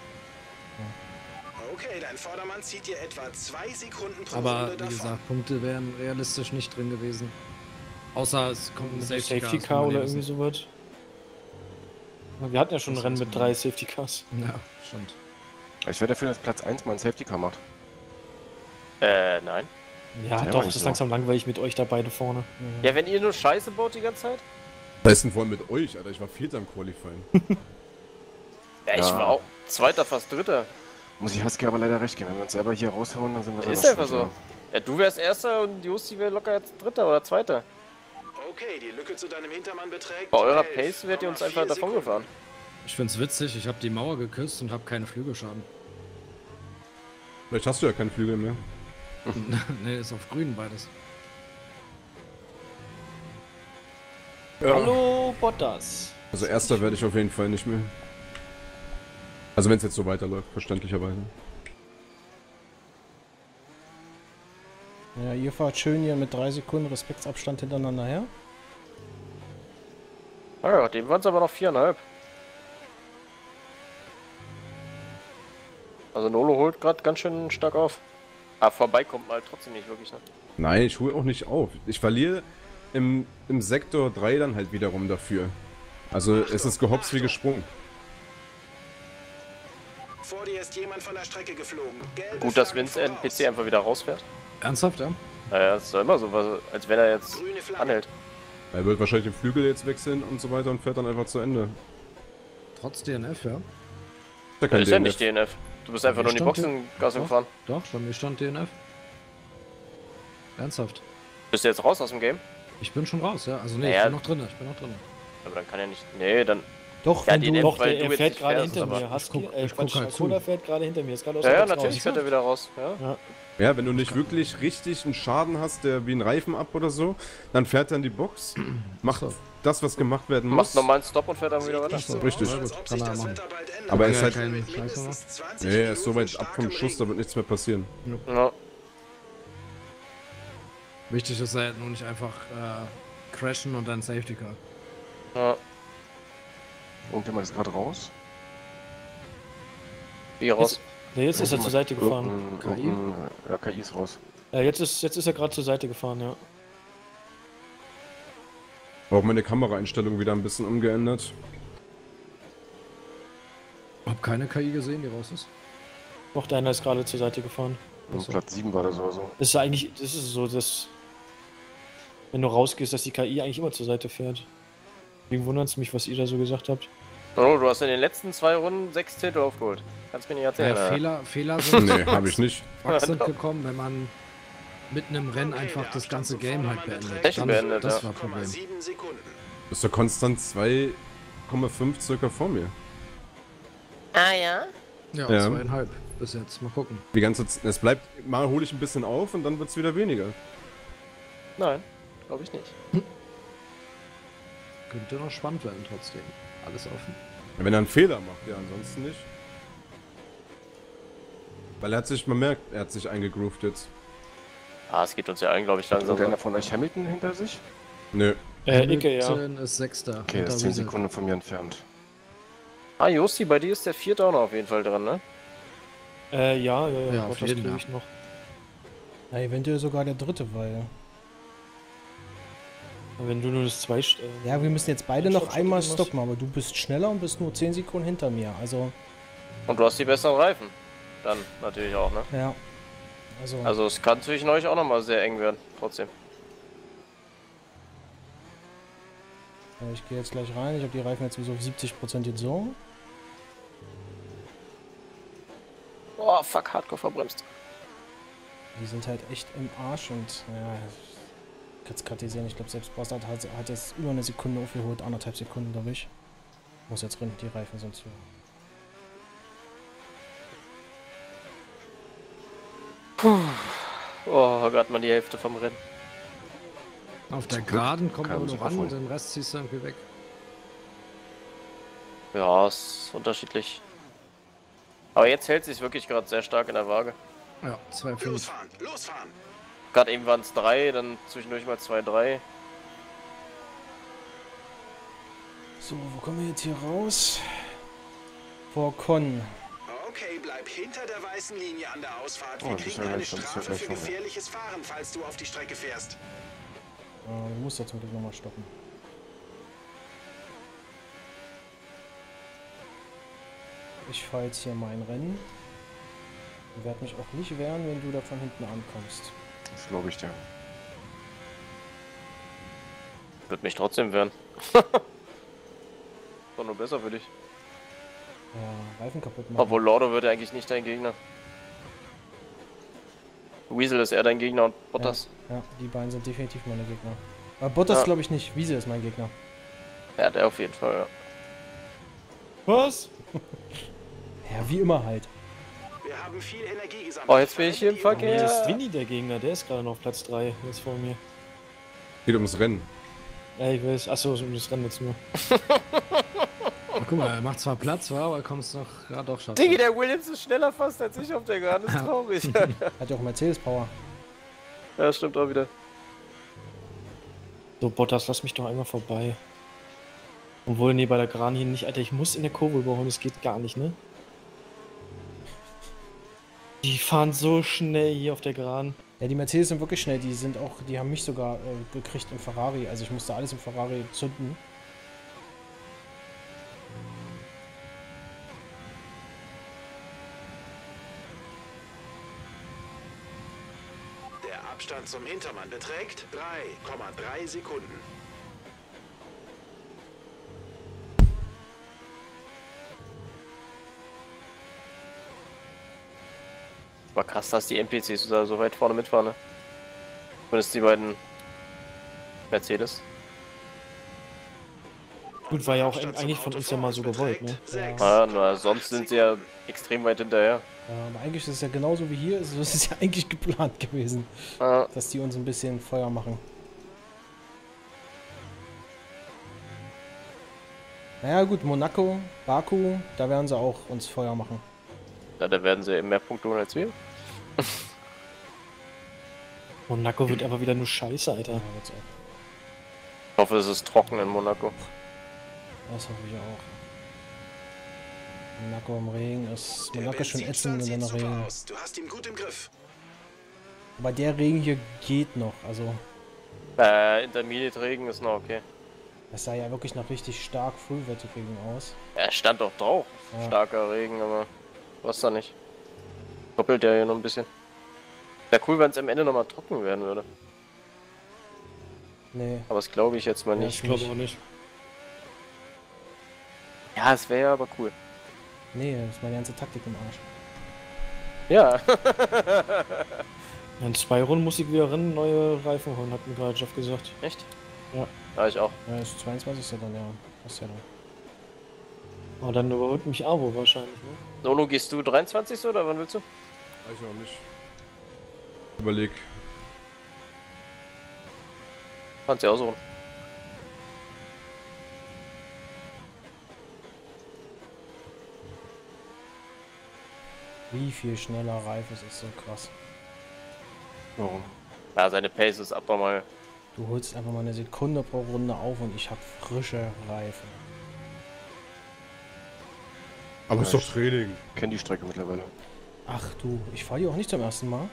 Okay, dein Vordermann zieht dir etwa zwei Sekunden pro Aber Runde wie davon. gesagt, Punkte wären realistisch nicht drin gewesen. Außer es kommt ein Safety, Safety Car oder irgendwie sowas. Wir hatten ja schon ein Rennen mit drei Safety Cars. Ja, stimmt. Ich wäre dafür, dass Platz eins mal ein Safety Car macht. Äh, nein. Ja, Ja, doch, aber das ist so. langsam langweilig mit euch da beide vorne. Ja, wenn ihr nur Scheiße baut die ganze Zeit? Was ist denn vor allem mit euch, Alter? Ich war Vierter im Qualifying. Ja, ich Ja. war auch Zweiter, fast Dritter. Muss ich Husky aber leider recht geben. Wenn wir uns selber hier raushauen, dann sind wir Ist selber einfach schuld, so. Ja, du wärst Erster und Josti wäre locker jetzt Dritter oder Zweiter. Okay, die Lücke zu deinem Hintermann beträgt. Bei eurer elf Pace wärt ihr uns Komma einfach vier davon Sekunden. gefahren. Ich find's witzig, ich habe die Mauer geküsst und habe keine Flügelschaden. Vielleicht hast du ja keinen Flügel mehr. Ne, ist auf grün beides. Hallo, Bottas. Also Erster werde ich auf jeden Fall nicht mehr. Also wenn es jetzt so weiterläuft, verständlicherweise. Ja, ihr fahrt schön hier mit drei Sekunden Respektsabstand hintereinander her. Ah ja, dem waren es aber noch viereinhalb. Also Nolo holt gerade ganz schön stark auf. Aber vorbei kommt man halt trotzdem nicht wirklich, ne? Nein, ich hole auch nicht auf. Ich verliere im, im Sektor drei dann halt wiederum dafür. Also es ist gehopst wie gesprungen. Vor dir ist jemand von der Strecke geflogen. Gelbe Gut, dass Flaggen Vince N P C voraus. einfach wieder rausfährt. Ernsthaft, ja? Naja, es ist doch immer so, was, als wenn er jetzt Grüne Flagge. anhält. Er wird wahrscheinlich den Flügel jetzt wechseln und so weiter und fährt dann einfach zu Ende. Trotz D N F, ja? Ist ja Das kein ist ja D N F. nicht D N F. Du bist einfach nur in die Stand hier. Boxengasse Doch. gefahren. Doch, bei mir stand D N F. Ernsthaft. Bist du jetzt raus aus dem Game? Ich bin schon raus, ja? Also nee, Naja. ich bin noch drin, ich bin noch drin. Aber dann kann er nicht. Nee, dann. Doch, Ja, wenn die du... Doch, Doch, weil der, du er jetzt fährt nicht gerade fährst, hinter aber mir. Husky, guck- äh, ich guck Quatsch, halt zu. Cola fährt gerade hinter mir. Ist gerade aus Ja, der ja, Box natürlich raus. fährt er wieder raus. Ja. Ja, wenn du nicht wirklich richtig einen Schaden hast, der wie ein Reifen ab oder so, dann fährt er in die Box, macht So. das, was gemacht werden Macht muss. normalen Stop und fährt dann wieder weiter. Nicht so Richtig. aus, Ja, als gut, ob kann sich er das machen. Wetter bald ändert. Aber er ist Ja, halt... kein Mit Scheiße mindestens zwanzig Nee, er ist so Minuten weit ab vom starkem Schuss, da Regen. wird nichts mehr passieren. Ja. Wichtig ist halt nur nicht einfach äh, crashen und dann Safety Car. Ja. Irgendjemand ist gerade raus. Wie raus? Nee, jetzt ist er zur Seite gefahren. Irgendein- K I? irgendein- Ja, K I ist raus. Äh, jetzt, ist, jetzt ist er gerade zur Seite gefahren, ja. Auch meine Kameraeinstellung wieder ein bisschen umgeändert. Hab keine K I gesehen, die raus ist. Doch, deiner ist gerade zur Seite gefahren. Und Platz sieben war das oder so. Das ist eigentlich, das ist so, dass wenn du rausgehst, dass die K I eigentlich immer zur Seite fährt. Deswegen wundert es mich, was ihr da so gesagt habt. Oh, du hast in den letzten zwei Runden sechs Zehntel aufgeholt. Kannst mir nicht erzählen. Äh, Alter. Fehler, Fehler sind, Nee, habe ich nicht. Bugs sind gekommen, wenn man mitten im Rennen einfach das ganze Game halt beendet. Echt Dann, beendet, das ja. war Problem. sieben Sekunden. Bist du konstant zwei Komma fünf circa vor mir. Ah ja? Ja, Ja. zweieinhalb bis jetzt. Mal gucken. Die ganze Z es bleibt, mal hole ich ein bisschen auf und dann wird es wieder weniger. Nein, glaube ich nicht. Könnte noch spannend werden trotzdem. Alles offen. Wenn er einen Fehler macht, ja, ansonsten nicht. Weil er hat sich, man merkt, er hat sich eingegroovt jetzt. Ah, es geht uns ja allen, glaube ich, langsam. Hat einer so. von euch Hamilton hinter sich? Nö. Äh, Icke, ja. Hamilton ist Sechster. Okay, hinter er ist zehn Riese. Sekunden von mir entfernt. Ah, Josti, bei dir ist der vierte auch noch auf jeden Fall dran, ne? Äh, ja, ja, ja, Ja, auf Bottas jeden, krieg ja. ich noch. Ja, eventuell sogar der dritte, weil... Wenn du nur das zwei... Äh, Ja, wir müssen jetzt beide Ich noch hab schon einmal irgendwas. stoppen, aber du bist schneller und bist nur zehn Sekunden hinter mir. Also, Und du hast die besseren Reifen. Dann natürlich auch, ne? ja. Also, Also es kann zwischen euch auch nochmal sehr eng werden, trotzdem. äh, ich gehe jetzt gleich rein. Ich habe die Reifen jetzt sowieso auf siebzig Prozent jetzt so. Oh, fuck, Hardcore verbremst. Die sind halt echt im Arsch und, ja, ich kann es gerade sehen. Ich glaube, selbst Bastard hat, hat jetzt über eine Sekunde aufgeholt, anderthalb Sekunden, glaube ich. Muss jetzt rein, die Reifen sind zu. Oh, gerade mal die Hälfte vom Rennen. Auf der Geraden kommt kann aber man noch sich an, aufholen. den Rest ziehst du irgendwie weg. Ja, ist unterschiedlich. Aber jetzt hält sich wirklich gerade sehr stark in der Waage. Ja, zwei Komma fünf. Losfahren, losfahren. Gerade eben waren es drei, dann zwischendurch mal zwei, drei. So, wo kommen wir jetzt hier raus? Vor Con. Okay, bleib hinter der weißen Linie an der Ausfahrt. Oh, Wir das ist kriegen ja eine gleich schon- das ist ja Strafe gleich für schon, ja. gefährliches Fahren, falls du auf die Strecke fährst. Äh, du musst ja zum Glück nochmal stoppen. Ich fahre jetzt hier mein Rennen. Ich werde mich auch nicht wehren, wenn du da von hinten ankommst. Das glaube ich dir. Wird mich trotzdem wehren. War nur besser für dich. Ja, Reifen kaputt machen. Obwohl Lordo wird ja eigentlich nicht dein Gegner. Weasel ist eher dein Gegner und Bottas. Ja, die beiden sind definitiv meine Gegner. Aber Bottas Ja. glaube ich nicht. Wiese ist mein Gegner. Ja, der auf jeden Fall, ja. Was? Ja, wie immer halt. Wir haben viel Energie gesammelt. Oh, jetzt bin ich hier im Verwende die Verkehr. Hier Ja. ist Winnie der Gegner, der ist gerade noch auf Platz drei, jetzt vor mir. Geht ums Rennen. Ja, ich weiß. Achso, um das Rennen jetzt nur. Oh, guck mal, er macht zwar Platz, war, aber kommst noch gerade doch schaffen. Diggi, der Williams ist schneller fast als ich auf der Geraden. Das ist traurig. Hat ja auch Mercedes Power. Ja, stimmt auch wieder. So, Bottas, lass mich doch einmal vorbei. Obwohl, nee, bei der Gran hier nicht, Alter, ich muss in der Kurve überholen, das geht gar nicht, ne? Die fahren so schnell hier auf der Gran. Ja, die Mercedes sind wirklich schnell. Die sind auch, die haben mich sogar äh, gekriegt im Ferrari. Also ich musste alles im Ferrari zünden. Der Abstand zum Hintermann beträgt drei Komma drei Sekunden. War krass, dass die N P Cs da so weit vorne mitfahren, ne? Zumindest die beiden Mercedes. Gut, war ja auch Abstand zum eigentlich von uns ja mal so Auto gewollt, ne? beträgt sechs Ja, nur sonst sind sie ja extrem weit hinterher. Ja, aber eigentlich ist es ja genauso wie hier. So ist es ja eigentlich geplant gewesen, Ja, dass die uns ein bisschen Feuer machen. Naja gut, Monaco, Baku, da werden sie auch uns Feuer machen. ja, da werden sie eben mehr Punkte holen als wir. Monaco wird aber wieder nur scheiße, Alter. Ja, wird's auch. Ich hoffe, es ist trocken in Monaco. Das hoffe ich auch. Monaco im Regen ist. Der Monaco ist schon ätzend Benzinstand in sieht der super Regen. aus. Du hast ihn gut im Griff. Aber der Regen hier geht noch. Also, Äh, Intermediate-Regen ist noch okay. das sah ja wirklich nach richtig stark Frühwetterregen aus. Er stand doch drauf. Ja. Starker Regen, aber was da nicht. Doppelt ja hier noch ein bisschen. Wäre cool, wenn es am Ende nochmal trocken werden würde. Nee. Aber das glaube ich jetzt mal Ja, nicht. Ich glaube auch nicht. Ja, es wäre ja aber cool. Nee, das ist meine ganze Taktik im Arsch. Ja. In zwei Runden muss ich wieder rennen, neue Reifen holen, hat mir gerade Jeff gesagt. Echt? Ja. Ja, ich auch. Ja, das ist zweiundzwanzigste dann, ja. Das ist ja dann. Aber dann überholt mich Avo wahrscheinlich, ne? Solo, gehst du dreiundzwanzig oder wann willst du? Weiß ich noch nicht. Überleg. Kannst ja aussuchen. Wie viel schneller Ralf ist, ist so krass. Warum? Ja, seine Pace ist abnormal. Du holst einfach mal eine Sekunde pro Runde auf und ich habe frische Reifen. Aber ist doch Training. Ich kenn die Strecke mittlerweile. Ach du, ich fahre hier auch nicht zum ersten Mal.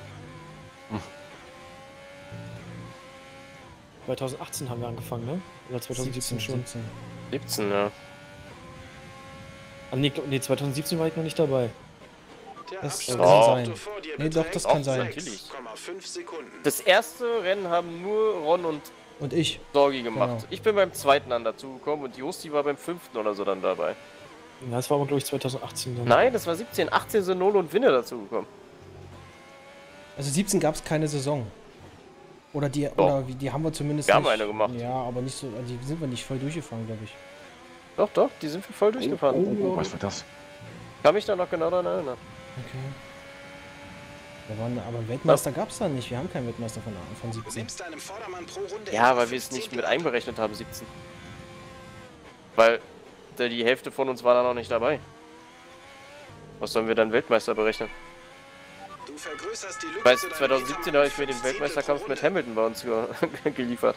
zweitausendachtzehn haben wir angefangen, ne? Oder zweitausendsiebzehn schon? siebzehn. siebzehn, ja. Ah, nee, glaub- nee, zweitausendsiebzehn war ich noch nicht dabei. Das kann sein. Nee, doch, das kann Auch sein. natürlich. Das erste Rennen haben nur Ron und Und ich. Sorgi gemacht. Genau. Ich bin beim zweiten dann dazugekommen und Josti war beim fünften oder so dann dabei. Ja, das war aber, glaube ich, zweitausendachtzehn dann. Nein, das war siebzehn. achtzehn sind Nolo und Winne dazugekommen. Also siebzehn gab es keine Saison. Oder die, Doch. oder wie, die haben wir zumindest Wir haben nicht. eine gemacht. Ja, aber nicht so, die sind wir nicht voll durchgefahren, glaube ich. Doch, doch, die sind wir voll durchgefahren. Oh, was war das? Kann mich da noch genau daran erinnern. Okay. Da waren, aber einen Weltmeister gab es da nicht. Wir haben keinen Weltmeister von, von Du siebzehn. nimmst deinem Vordermann pro Runde Ja, weil wir es nicht mit einberechnet haben, siebzehn. Weil der, die Hälfte von uns war da noch nicht dabei. Was sollen wir dann Weltmeister berechnen? Du vergrößerst die Lücke Weil zu deinem zweitausendsiebzehn habe ich mir den Zehntel pro Weltmeisterkampf mit Runde. Hamilton bei uns ge geliefert.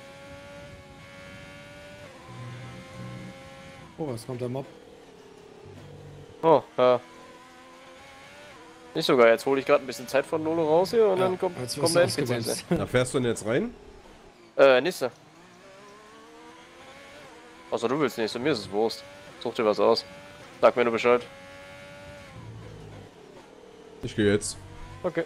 Oh, jetzt kommt der Mob. Oh, ja. Nicht sogar, jetzt hole ich gerade ein bisschen Zeit von Nolo raus hier und Ja, dann kommt, jetzt kommt wirst der du N P C. ausgebremst. Da fährst du denn jetzt rein? Äh, Nisse. Außer du willst nicht, so mir ist es Wurst. Such dir was aus. Sag mir nur Bescheid. Ich gehe jetzt. Okay.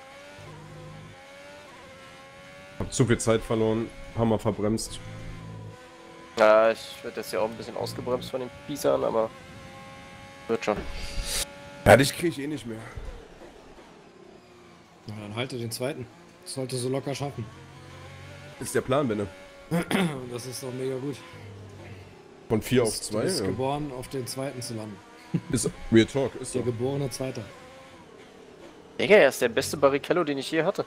Hab zu viel Zeit verloren. Hammer verbremst. Ja, ich werde jetzt ja auch ein bisschen ausgebremst von den Piesern, aber wird schon. Ja, dich krieg ich eh nicht mehr. Na, dann halte den zweiten. Das sollte so locker schaffen. Ist der Plan, Benne. Und das ist doch mega gut. Von vier auf Du zwei. bist Ja. geboren, auf den zweiten zu landen. Ist Real Talk, ist Der so. geborene Zweiter. Digga, er ist der beste Barrichello, den ich je hatte.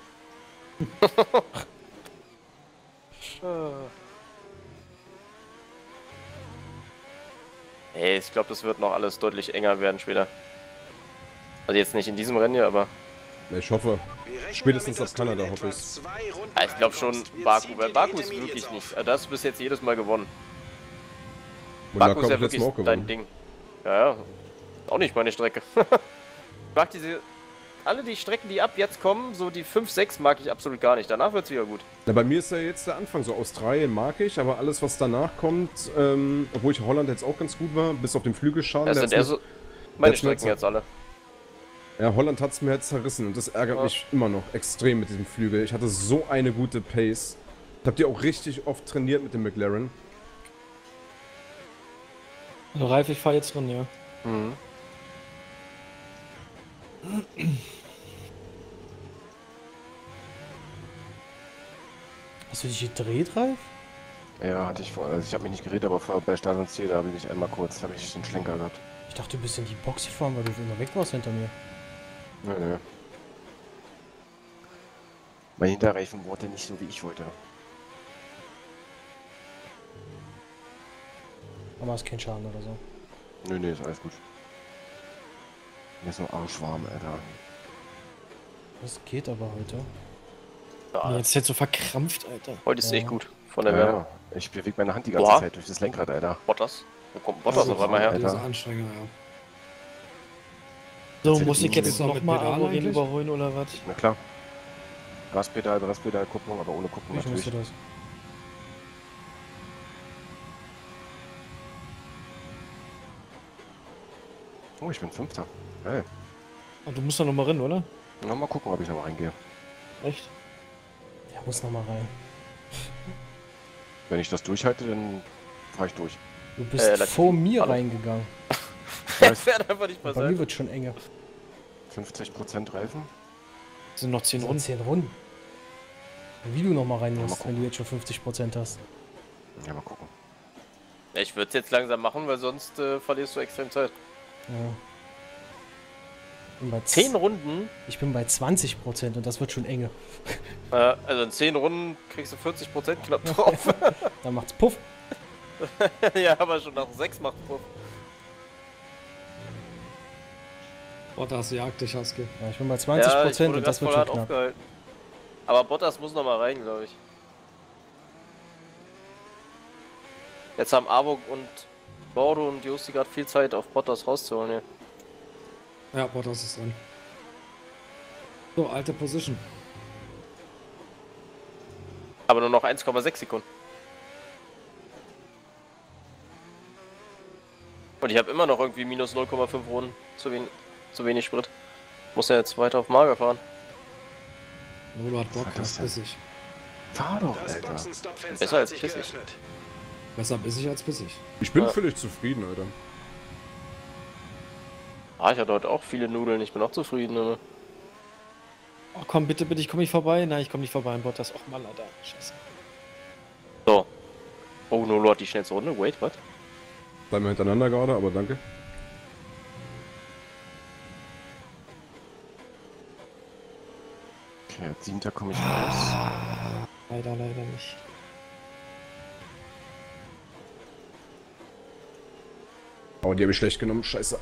Ey, ich glaube, das wird noch alles deutlich enger werden später. Also jetzt nicht in diesem Rennen hier, aber Ja, ich hoffe. Wir rechnen Spätestens damit, ab dass du in Kanada, etwa hoffe ich. zwei Runden ja, ich glaube schon reinkommst. Wir Baku, ziehen weil dir Baku die ist wirklich Intermediates nicht. auf. Also das hast du bis jetzt jedes Mal gewonnen. Und Baku da ist ja kommt letztes wirklich Mal auch dein gewonnen. Ding. Ja, ja. Auch nicht meine Strecke. Ich mag diese. Alle die Strecken, die ab jetzt kommen, so die fünf, sechs mag ich absolut gar nicht. Danach wird's wieder gut. Na, bei mir ist ja jetzt der Anfang. So Australien mag ich, aber alles, was danach kommt, ähm, obwohl ich Holland jetzt auch ganz gut war, bis auf den Flügelschaden. Das der sind eher hat's so meine letzten Mal Strecken jetzt alle. mir- Ja, Holland hat es mir jetzt zerrissen und das ärgert Ja. mich immer noch extrem mit diesem Flügel. Ich hatte so eine gute Pace. Ich hab die auch richtig oft trainiert mit dem McLaren. Also Ralf, ich fahr jetzt drin, ja. Mhm. Hast du dich gedreht, Ralf? Ja, hatte ich vor. Also ich habe mich nicht geredet, aber vor, bei Start und Ziel, da habe ich mich einmal kurz, habe ich den Schlenker gehabt. Ich dachte, du bist in die Box gefahren, weil du immer weg warst hinter mir. Nö, nö. Mein Hinterreifen wurde nicht so, wie ich wollte. Aber hast keinen Schaden oder so. Nö, nö, ist alles gut. Mir ist nur arschwarm, Alter. Das geht aber heute. Ja, Jetzt ist jetzt so verkrampft, Alter. heute ist Ja. echt gut von der Ja, Wärme. ja. Ich bewege meine Hand die ganze Boah. Zeit durch das Lenkrad, Alter. Bottas? Wo kommt Bottas auf einmal her? Alter. Diese Anstrengung, ja. So, Erzähl muss ich mir, jetzt ist noch mit nochmal Pedal Avorin eigentlich? überholen oder was? Na klar. Gaspedal, Gaspedal, Kupplung, aber ohne Kupplung Ich natürlich. musste das. Oh, ich bin Fünfter. Geil. Ah, du musst da nochmal rein, oder? Na, mal gucken, ob ich nochmal reingehe. Echt? Der muss nochmal rein. Wenn ich das durchhalte, dann fahre ich durch. Du bist Äh, das- vor mir Hallo. reingegangen. Er fährt einfach nicht Bei mir beiseite. wird schon enger. fünfzig Prozent Reifen. Das sind noch zehn Das sind Runden. zehn Runden. Wie du nochmal rein Mal musst, gucken. wenn du jetzt schon fünfzig Prozent hast. Ja, mal gucken. Ja, ich würde es jetzt langsam machen, weil sonst äh, verlierst du extrem Zeit. Ja. Bin bei Zehn Runden? Ich bin bei zwanzig Prozent und das wird schon enge. Äh, also in zehn Runden kriegst du vierzig Prozent knapp drauf. Dann macht's Puff. Ja, aber schon nach sechs macht Puff. Bottas jagt dich, Husky. Ja, ich bin bei zwanzig Prozent ja, und das wird schon knapp. Aufgehalten. Aber Bottas muss noch mal rein, glaube ich. Jetzt haben Arbok und Bordo und Josti gerade viel Zeit, auf Bottas rauszuholen hier. Ja, Bottas ist drin. So, alte Position. Aber nur noch eins Komma sechs Sekunden. Und ich habe immer noch irgendwie minus null Komma fünf Runden. Zu, wen zu wenig Sprit. Muss ja jetzt weiter auf Mager fahren. Nolo hat Bock, Was das ist das bissig. Fahr doch, Das Alter. Boxenstoppfenster Besser hat als sich pissig. geöffnet. Besser bissig als bissig. Ich bin Ja. völlig zufrieden, Alter. Ah, ich hatte heute auch viele Nudeln, ich bin auch zufrieden. Oder? Oh komm, bitte, bitte, ich komme nicht vorbei. Nein, ich komme nicht vorbei an Bottas. Och Mann, Alter. Scheiße. So. Oh, Nolo hat die schnellste Runde. Wait, was? Bleiben wir hintereinander gerade, aber danke. Okay, als Siebter komme ich raus. Leider, leider nicht. Oh, die habe ich schlecht genommen, scheiße.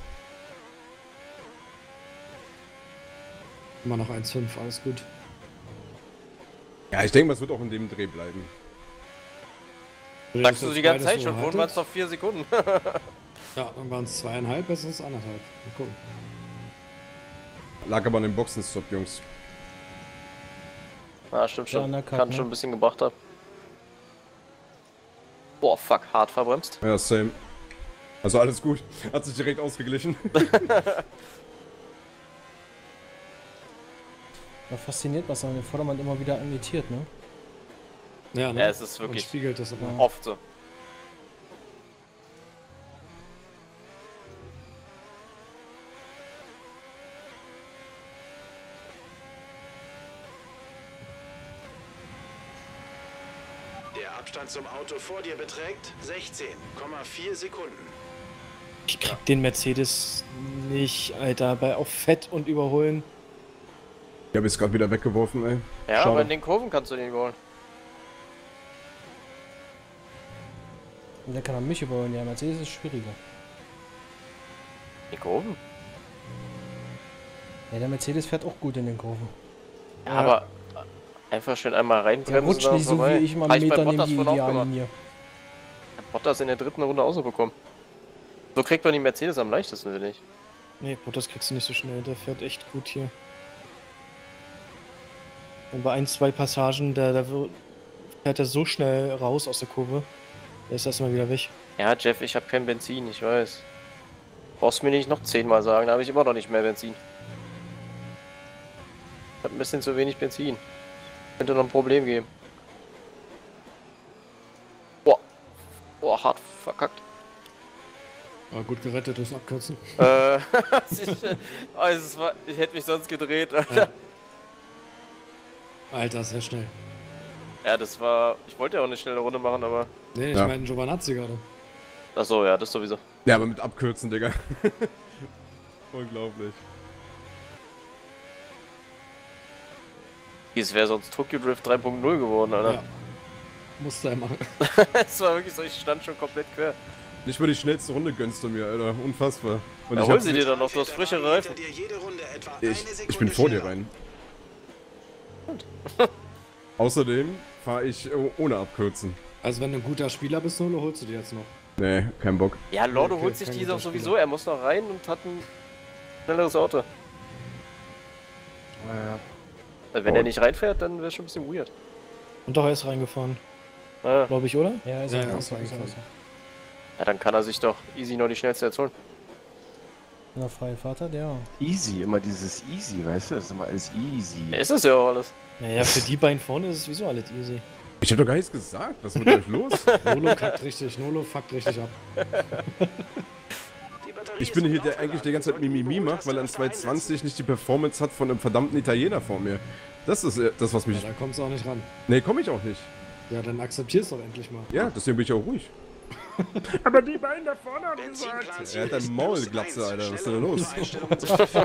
Immer noch eins Komma fünf, alles gut. Ja, ich denke mal, es wird auch in dem Dreh bleiben. Sagst du die ganze Zeit schon? Wohl Vorhin waren es noch vier Sekunden. Ja, dann waren es zweieinhalb, besser als anderthalb. Mal gucken. Lag aber an dem Boxenstopp, Jungs. Ah, stimmt Ja, schon. na, Cut, Kann ne? schon ein bisschen gebracht haben. Boah, fuck, hart verbremst. Ja, same. Also alles gut. Hat sich direkt ausgeglichen. Ja, fasziniert, was an den Vordermann immer wieder imitiert, ne? Ja, ne? Ja, es ist Und wirklich spiegelt das immer. oft so. Der Abstand zum Auto vor dir beträgt sechzehn Komma vier Sekunden. Ich krieg den Mercedes nicht, Alter. Bei auf Fett und Überholen. Ich habe jetzt gerade wieder weggeworfen, ey. Ja, Schade. aber in den Kurven kannst du den überholen. Und der kann an mich überholen, ja, Mercedes ist schwieriger. Die Kurven? Ja, der Mercedes fährt auch gut in den Kurven. Ja, aber einfach schön einmal Der reinbremsen. rutscht dann nicht so vorbei. wie ich mal Hab einen bei Meter neben Bottas die vorhin auch gemacht. Ideallinie. Bottas in der dritten Runde auch so bekommen. So kriegt man die Mercedes am leichtesten, finde ich. Nee, Bottas kriegst du nicht so schnell. Der fährt echt gut hier. Und bei ein, zwei Passagen, da, da wird- fährt er so schnell raus aus der Kurve. Da ist erstmal wieder weg. Ja, Jeff, ich habe kein Benzin, ich weiß. Brauchst mir nicht noch zehnmal sagen, da habe ich immer noch nicht mehr Benzin. Ich habe ein bisschen zu wenig Benzin. Könnte noch ein Problem geben. Boah. Boah, hart verkackt. Aber gut gerettet durchs Abkürzen. äh, ich, oh, es war, ich hätte mich sonst gedreht. Ja. Alter, sehr schnell. Ja, das war. Ich wollte ja auch eine schnelle Runde machen, aber. Nee, ich Ja. meine Giovanazzi gerade. Achso, ja, das sowieso. Ja, aber mit Abkürzen, Digga. Unglaublich. Es wäre sonst Tokyo Drift drei Punkt null geworden, Alter. Ja. Musste er machen. Es war wirklich so, ich stand schon komplett quer. Nicht mal die schnellste Runde gönnst du mir, Alter. Unfassbar. Und Ja, ich, hol hab sie dir dann noch, du hast frische Reifen. Hinter dir jede Runde etwa ich, eine ich Sekunde bin vor dir schneller. rein. Außerdem fahre ich oh, ohne Abkürzen. Also wenn du ein guter Spieler bist, Nolo, holst du die jetzt noch. Nee, kein Bock. Ja, Lordo Okay, holt sich kein die guter doch sowieso, Spieler. er muss noch rein und hat ein schnelleres Auto. Ja, Weil wenn Oh. er nicht reinfährt, dann wäre schon ein bisschen weird. Und doch, er ist reingefahren. Ja, Glaube ich, oder? Ja, ist Ja, ja, ja, ist ja, auf ist jeden ja, Fall. ist ja. ja, dann kann er sich doch easy noch die schnellste jetzt holen. Na, freie Vater, der. easy, immer dieses easy, weißt du? Das ist immer alles easy. Ja, ist es ja auch alles. Naja, für die beiden vorne ist es sowieso alles easy. Ich hab doch gar nichts gesagt. Was ist mit euch los? Nolo kackt richtig, Nolo fuckt richtig ab. Die Batterie Ich ist bin hier gut der eigentlich die ganze Zeit aufgeladen. Mimimi Sollten die macht, weil er in Überholtaste zwei zwanzig nicht die Performance hat von einem verdammten Italiener vor mir. Das ist äh, das, was Ja, mich... da kommst du auch nicht ran. Nee, komm ich auch nicht. Ja, dann akzeptierst doch endlich mal. Ja, deswegen bin ich auch ruhig. Aber die beiden da vorne haben Benzinplan gesagt. Er hat ein Ziel Maul, ist Glatze, minus Alter. Was ist eins. denn da los? Schnelle Einstellungen zu treffen.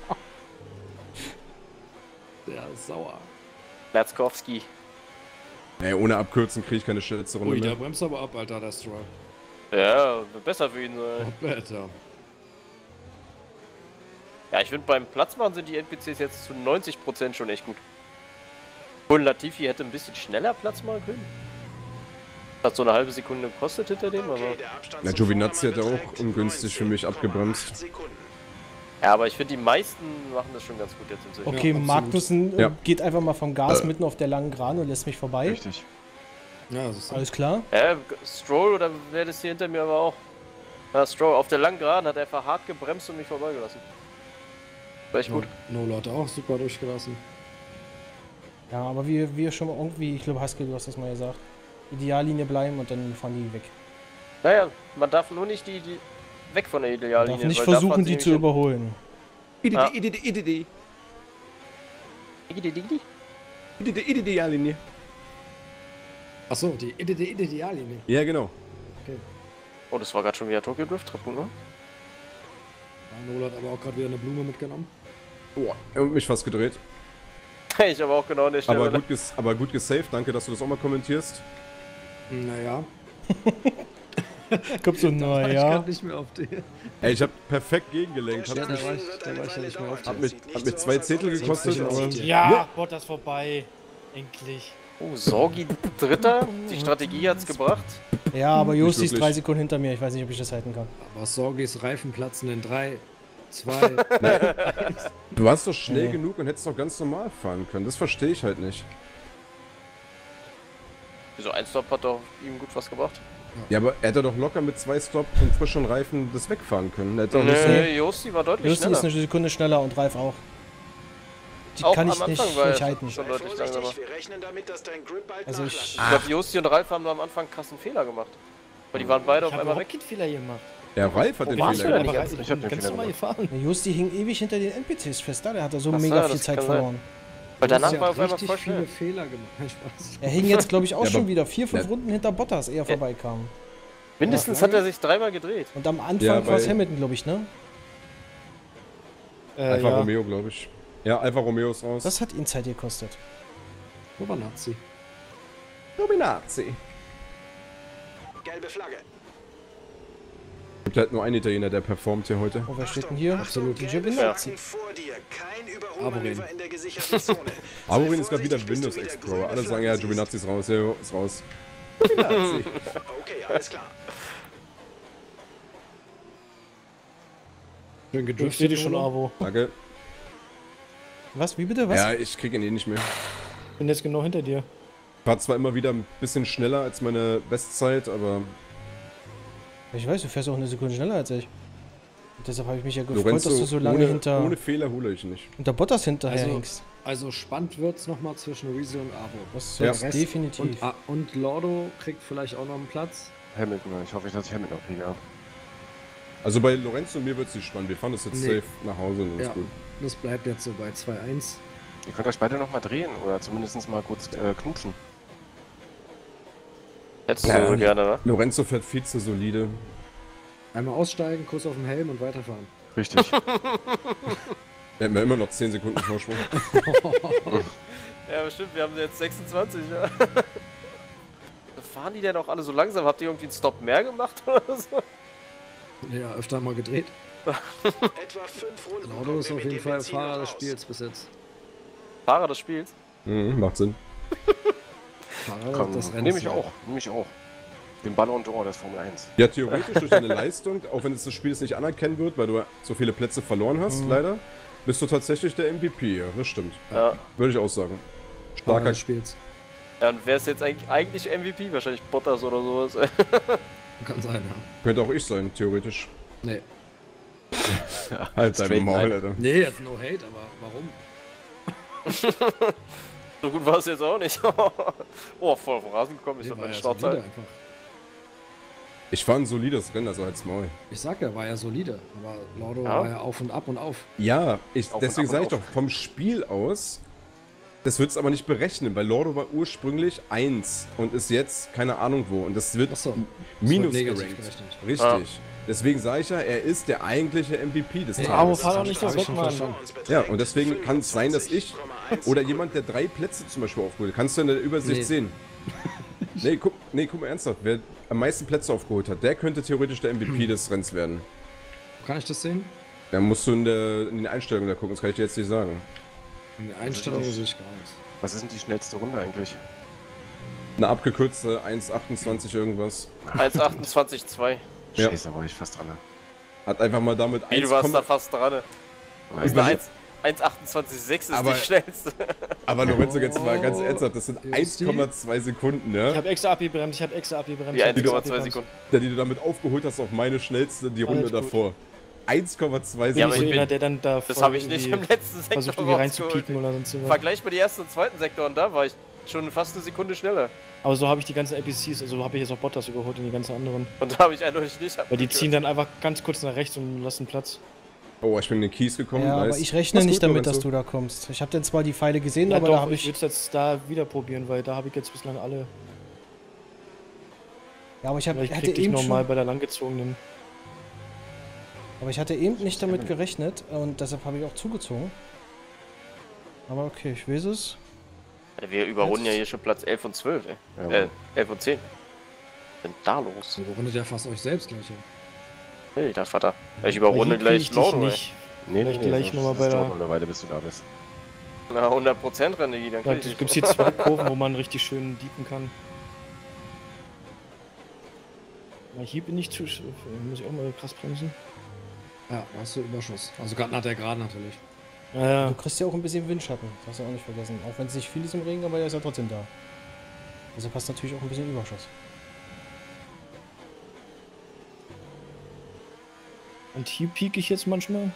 Der ist sauer. Merzkowski. Ey, ohne Abkürzen kriege ich keine schnellste Runde Ui, der mehr. bremst aber ab, Alter, der Stroll. Ja, wird besser für ihn sein. Not bad, ja. Ja, ich finde beim Platzmachen sind die N P Cs jetzt zu neunzig Prozent schon echt gut. Und Latifi hätte ein bisschen schneller Platz machen können. Hat so eine halbe Sekunde gekostet hinter dem, aber... Okay, der Abstand Ja, zum Giovinazzi hat Vordermann auch beträgt ungünstig für mich neunzehn Komma abgebremst. acht Sekunden. Ja, aber ich finde die meisten machen das schon ganz gut jetzt inzwischen. Okay, absolut. Magnussen äh, Ja. geht einfach mal vom Gas Äh. mitten auf der langen Geraden und lässt mich vorbei. Richtig. Ja, das ist Alles klar. Ja, Stroll oder wer das hier hinter mir aber auch. Ja, Stroll auf der langen Geraden hat er einfach hart gebremst und mich vorbeigelassen. War echt gut. No hat auch super durchgelassen. Ja, aber wir, wir schon mal irgendwie, ich glaube, Haskell, du hast das mal gesagt, Ideallinie bleiben und dann fahren die weg. Naja, man darf nur nicht die, die weg von der Man Ideallinie. darf nicht weil da versuchen, fahren die sie zu nämlich überholen. Ja. Ididi, ididi, hin. Digidi, ididi, ididi, ja, Linie. Achso, die Ideallinie. Ja, genau. Oh, das war gerade schon wieder Tokyo Drift Treffpunkt, ne? Ja, Nola hat aber auch gerade wieder eine Blume mitgenommen. Boah, er hat mich fast gedreht. Ich aber auch genau an der Stelle. Aber gut, ges aber gut gesaved. Danke, dass du das auch mal kommentierst. Naja. Kommt so, Ich naja. kann nicht mehr auf die. Ey, ich hab perfekt gegengelenkt. Der Hat, da mich, war ich- Start da war ich ja wird eine nicht Weile mehr auf dauern. hat mich, Sieht hat nicht mich so aus, zwei als Zehntel ob es gekostet, sich aber... auszieht. Ja, Bottas vorbei. Endlich. Oh, Sorgi Dritter. Die Strategie hat's gebracht. Ja, aber Justi ist wirklich. drei Sekunden hinter mir. Ich weiß nicht, ob ich das halten kann. Aber Sorgis Reifen platzen in drei, zwei. Du warst doch schnell Nee. genug und hättest doch ganz normal fahren können. Das verstehe ich halt nicht. Wieso ein Stop hat doch ihm gut was gebracht? Ja, aber er hätte doch locker mit zwei Stop und frischen Reifen das wegfahren können. Er hätte doch nicht so... Nee, Josti war deutlich Justi ist schneller. eine Sekunde schneller und Ralf auch. Die Auch kann am ich nicht, Anfang war er nicht halten. schon Sei deutlich langsamer. vorsichtig, wir rechnen damit, dass dein Grip bald Also ich- nachlassen Ich glaube, Josti und Ralf haben da am Anfang einen krassen Fehler gemacht. Weil die waren beide Ich auf habe einmal überhaupt weg. keinen Fehler gemacht. Ja, Ralf hat den warst Fehler du denn gemacht. nicht? Ich hab den ganz Fehler normal gefahren. Der Justi hing ewig hinter den N P Cs fest, da der hat da so Ach so, mega das viel Zeit kann sein. verloren. Weil danach Sie war hat auf einmal richtig voll viele schnell. Fehler gemacht. Kein Spaß. Er hing jetzt, glaube ich, auch Ja, schon aber- wieder vier, fünf Ja. Runden hinter Bottas, ehe er vorbeikam. Mindestens Ja. hat er sich dreimal gedreht. Und am Anfang Ja, war es weil- Hamilton, glaube ich, ne? Äh, Alfa ja. Romeo, glaube ich. Ja, Alfa Romeo ist raus. Das hat ihn Zeit gekostet. Nur war Nazi. Dominazi. Gelbe Flagge. Gibt halt nur einen Italiener, der performt hier heute. Oh, wer steht denn hier? Absolut. Gelbe Giovinazzi. Flaggen vor dir. Kein Aborin. Überholmanöver in der gesicherten Zone. Aborin Sei ist gerade wieder vorsichtig, bis Windows du wieder Explorer. grüne Alle sagen ja, Flaggen Giovinazzi ist raus. Ja, jo, ist raus. siehst. Okay, alles klar. Schön Ich gedriftet. stehe die schon, Nola. Avo. Danke. Was? Wie bitte? Was? Ja, ich krieg ihn eh nicht mehr. Bin jetzt genau hinter dir. War zwar immer wieder ein bisschen schneller als meine Bestzeit, aber Ich weiß, du fährst auch eine Sekunde schneller als ich. Und deshalb habe ich mich ja gefreut, Lorenzo, dass du so lange ohne, hinter, ohne Fehler hole ich nicht. hinter Bottas hinterher Also- hängst. Also spannend wird's nochmal zwischen Reese und Avo. Das Ja. ist definitiv. Und, ah, und Lordo kriegt vielleicht auch noch einen Platz. Hamilton, ich hoffe, dass ich Hamilton noch kriege. Ja. Also bei Lorenzo und mir wird es nicht spannend. Wir fahren das jetzt Nee. safe nach Hause und ist Ja. gut. Das bleibt jetzt so bei zwei eins. Ihr könnt euch beide noch mal drehen oder zumindest mal kurz äh, knutschen. Hättest Ja, du und- gerne, ne? Lorenzo fährt viel zu solide. Einmal aussteigen, Kuss auf den Helm und weiterfahren. Richtig. Wir haben ja immer noch zehn Sekunden Vorsprung. Ja, bestimmt, wir haben jetzt sechsundzwanzig, ja. Fahren die denn auch alle so langsam? Habt ihr irgendwie einen Stop mehr gemacht oder so? Ja, öfter mal gedreht. Etwa fünf Runden. Lordo kommen ist wir auf mit jeden dem Fall Benzin Fahrer noch des raus. Spiels bis jetzt. Fahrer des Spiels. Mhm, macht Sinn. Fahrer Komm, des Rennens. nehme ich auch. Nehme ich auch. Den Ballon d'Or des Formel eins. Ja, theoretisch durch deine Leistung, auch wenn es das Spiel nicht anerkennen wird, weil du so viele Plätze verloren hast, Mhm. leider, bist du tatsächlich der M V P. Ja, das stimmt. Ja. Würde ich auch sagen. Fahrer Starker. des Spiels. Ja, und wer ist jetzt eigentlich, eigentlich M V P? Wahrscheinlich Bottas oder sowas. Kann sein, ja. Könnte auch ich sein, theoretisch. Nee. Halt Straight dein Maul, Line. Alter. Nee, jetzt no hate, aber warum? So gut war es jetzt auch nicht. Oh, voll auf den Rasen gekommen. Ich Nee, hab war meine ja Schnauze solide halt. einfach. Ich war ein solides Rennen, also halt's Maul. Ich sag ja, war ja solide. Aber Lordo Ja. war ja auf und ab und auf. Ja, ich, Auf und deswegen ab sage und ich doch, vom Spiel aus Das wird es aber nicht berechnen, weil Lordo war ursprünglich eins und ist jetzt keine Ahnung wo. Und das wird Ach so, minus das wird negativ gerankt. gerechnet. Richtig. Ja. Deswegen sage ich ja, er ist der eigentliche M V P des Ja, Aber Tages. fahr doch nicht so hab ich weg, schon Mann. verstanden. Ja, und deswegen kann es sein, dass ich oder jemand, der drei Plätze zum Beispiel aufgeholt hat, kannst du in der Übersicht Nee. sehen. Nee guck, nee, guck mal ernsthaft, wer am meisten Plätze aufgeholt hat, der könnte theoretisch der M V P des Rennens werden. Kann ich das sehen? Da musst du in, der, in den Einstellungen da gucken, das kann ich dir jetzt nicht sagen. In der Einstellung sehe ich gar nichts. Was ist denn die schnellste Runde eigentlich? Eine abgekürzte eins achtundzwanzig irgendwas. eins achtundzwanzig Komma zwei. Ja. Scheiße, da war ich fast dran. Hat einfach mal damit Wie, du warst da fast dran. ne? Das ist eine eins achtundzwanzig Komma sechs ist Aber- die schnellste. Aber Lorenzo, jetzt mal ganz Oh. ernsthaft, das sind Justin? eins Komma zwei Sekunden, Ich ja? hab extra abgebremst, ich hab extra abgebremst. Wie ich hab eins extra Komma zwei abgebremst. Sekunden. Der, die du damit aufgeholt hast auf meine schnellste, die Runde Alles gut. davor. eins Komma zwei Bin Ja, ich aber so ich einer, bin- der dann da Das voll habe ich nicht im irgendwie letzten Sektor versucht, irgendwie rausgeholt. reinzupieken oder sonst irgendwas. Vergleich mal die ersten und zweiten Sektor und da war ich schon fast eine Sekunde schneller. Aber so habe ich die ganzen N P Cs, also habe ich jetzt auch Bottas überholt und die ganzen anderen. Und da habe ich eindeutig nicht. Weil die ziehen dann einfach ganz kurz nach rechts und lassen Platz. Oh, ich bin in den Keys gekommen. Ja, nice. aber ich rechne Mach's nicht gut, damit, Lorenzo. dass du da kommst. Ich habe dann zwar die Pfeile gesehen, Ja, aber doch, da habe ich ich... würde es jetzt da wieder probieren, weil da habe ich jetzt bislang alle. Ja, aber ich, hab, Weil ich hatte krieg dich eben normal schon, bei der langgezogenen. aber ich hatte eben nicht damit gerechnet und deshalb habe ich auch zugezogen. Aber okay, ich weiß es. Wir überrunden ja hier schon Platz elf und zwölf, ey. Ja, Äh, elf und zehn. Was ist denn da los? So rundet ja fast euch selbst gleich. Ja. Hey, der Vater. Ich überrunde Weil hier krieg gleich ich dich Lordo, ey. nicht. Nee, Vielleicht gleich noch mal bei das der- dauert noch eine Weile, bis du da bist. Na, hundert Prozent Renegi, dann Da krieg ich gibt es hier zwei Kurven, wo man richtig schön diepen kann. Aber hier bin ich zu. sch- Muss ich auch mal krass bremsen. Ja, da hast du Überschuss. Also gerade nach der Gerade natürlich. Ja, ja. Du kriegst ja auch ein bisschen Windschatten, das hast du auch nicht vergessen. Auch wenn es nicht viel ist im Regen, aber er ist ja trotzdem da. Also passt natürlich auch ein bisschen Überschuss. Und hier pieke ich jetzt manchmal.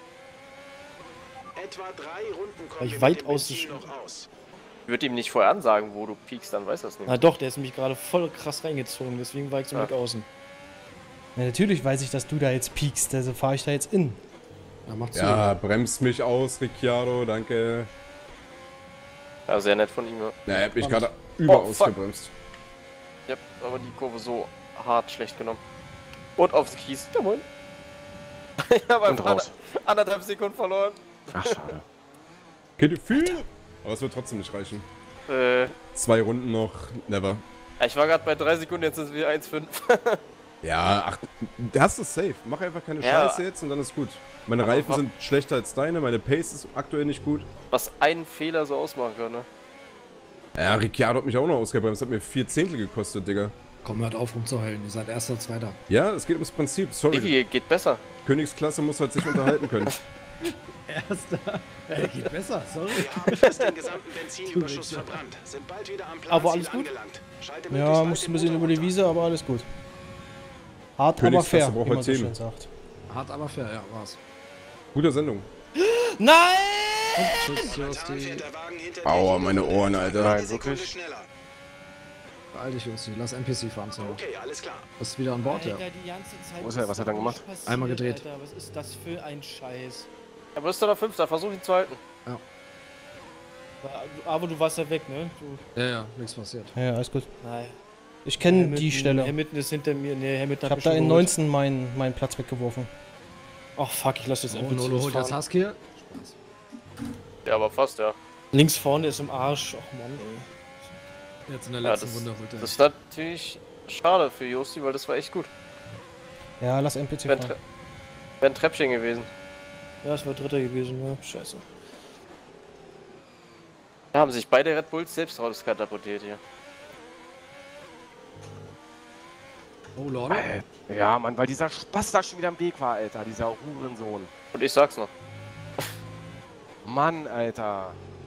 Etwa drei Runden kommen Weil ich wir weit mit dem Benzin aus- noch aus. Ich würde ihm nicht vorher ansagen, wo du piekst, dann weiß das nicht. Na doch, der ist mich gerade voll krass reingezogen, deswegen war ich so Ja. weit außen. Ja, natürlich weiß ich, dass du da jetzt piekst, also fahre ich da jetzt in. Ja, macht Ja, bremst mich aus, Ricciardo, danke. Ja, sehr nett von ihm, ja. Na, er hat mich gerade über Oh, fuck. ausgebremst. Ich hab aber die Kurve so hart schlecht genommen. Und aufs Kies. Jawohl. Ich habe Und einfach raus. anderthalb Sekunden verloren. Ach, schade. Gefühl. Aber es wird trotzdem nicht reichen. Äh, Zwei Runden noch, never. ich war gerade bei drei Sekunden, jetzt ist es wieder eins Komma fünf. Ja, ach, du hast es safe. Mach einfach keine Ja. Scheiße jetzt und dann ist gut. Meine Aber Reifen wa- sind schlechter als deine, meine Pace ist aktuell nicht gut. Was einen Fehler so ausmachen kann, ne? Ja, Ricciardo hat mich auch noch ausgebremst, hat mir vier Zehntel gekostet, Digga. Komm, hört auf rumzuheulen. Ihr seid erster, zweiter. Ja, es geht ums Prinzip, sorry. Digi, geht besser. Königsklasse muss halt sich unterhalten können. Erster. Ja, geht besser, sorry. Wir haben fast den gesamten Benzinüberschuss verbrannt. Sind bald wieder am Aber Planziel alles gut? angelangt. Schalte Ja, möglichst musst bald ein bisschen den über die Motor Wiese, aber alles gut. Hart, aber Königsklasse fair, braucht wie man halt so Themen. schön sagt. Hart, aber fair, ja, war's. Gute Sendung. Nein! Tschüss, runter. Justi. Fährt der Wagen hinter Aua, dir. meine Ohren, Alter. Eine Nein, Sekunde wirklich? schneller. Beeil dich, Justi. Lass N P C fahren, so. Okay, alles klar. Bist wieder an Bord, ja. Alter, die ganze Zeit Wo ist er? Was hat er doch gemacht? nicht passiert, Einmal gedreht. Alter, was ist das für ein Scheiß? Aber bist du noch Fünfter, versuch ihn zu halten. Aber du warst ja weg, ne? Du, Ja, ja, nichts passiert. Ja, ja, alles gut. nein. Ich kenne Hamilton- die Stelle. Hamilton ist hinter mir. Ne, Hamilton Ich habe mich da schon in geholt. neunzehn meinen, meinen Platz weggeworfen. Ach fuck, ich lasse jetzt Oh, N P Cs Nolo holt jetzt fahren. Husky. Spaß. Ja, aber fast, ja. Links vorne ist im Arsch. Ach Mann, ey. Jetzt in der Ja, letzten das, Runde holt er. das ist natürlich schade für Josti, weil das war echt gut. Ja, lass N P C Wäre ein, fahren. Tre wär ein Treppchen gewesen. Ja, es war Dritter gewesen, ja. Scheiße. Da haben sich beide Red Bulls selbst rauskatapultiert hier. Oh, Lorde. Äh, Ja, Mann, weil dieser Spaß da schon wieder am Weg war, Alter. Dieser Hurensohn. Und ich sag's noch. Mann, Alter.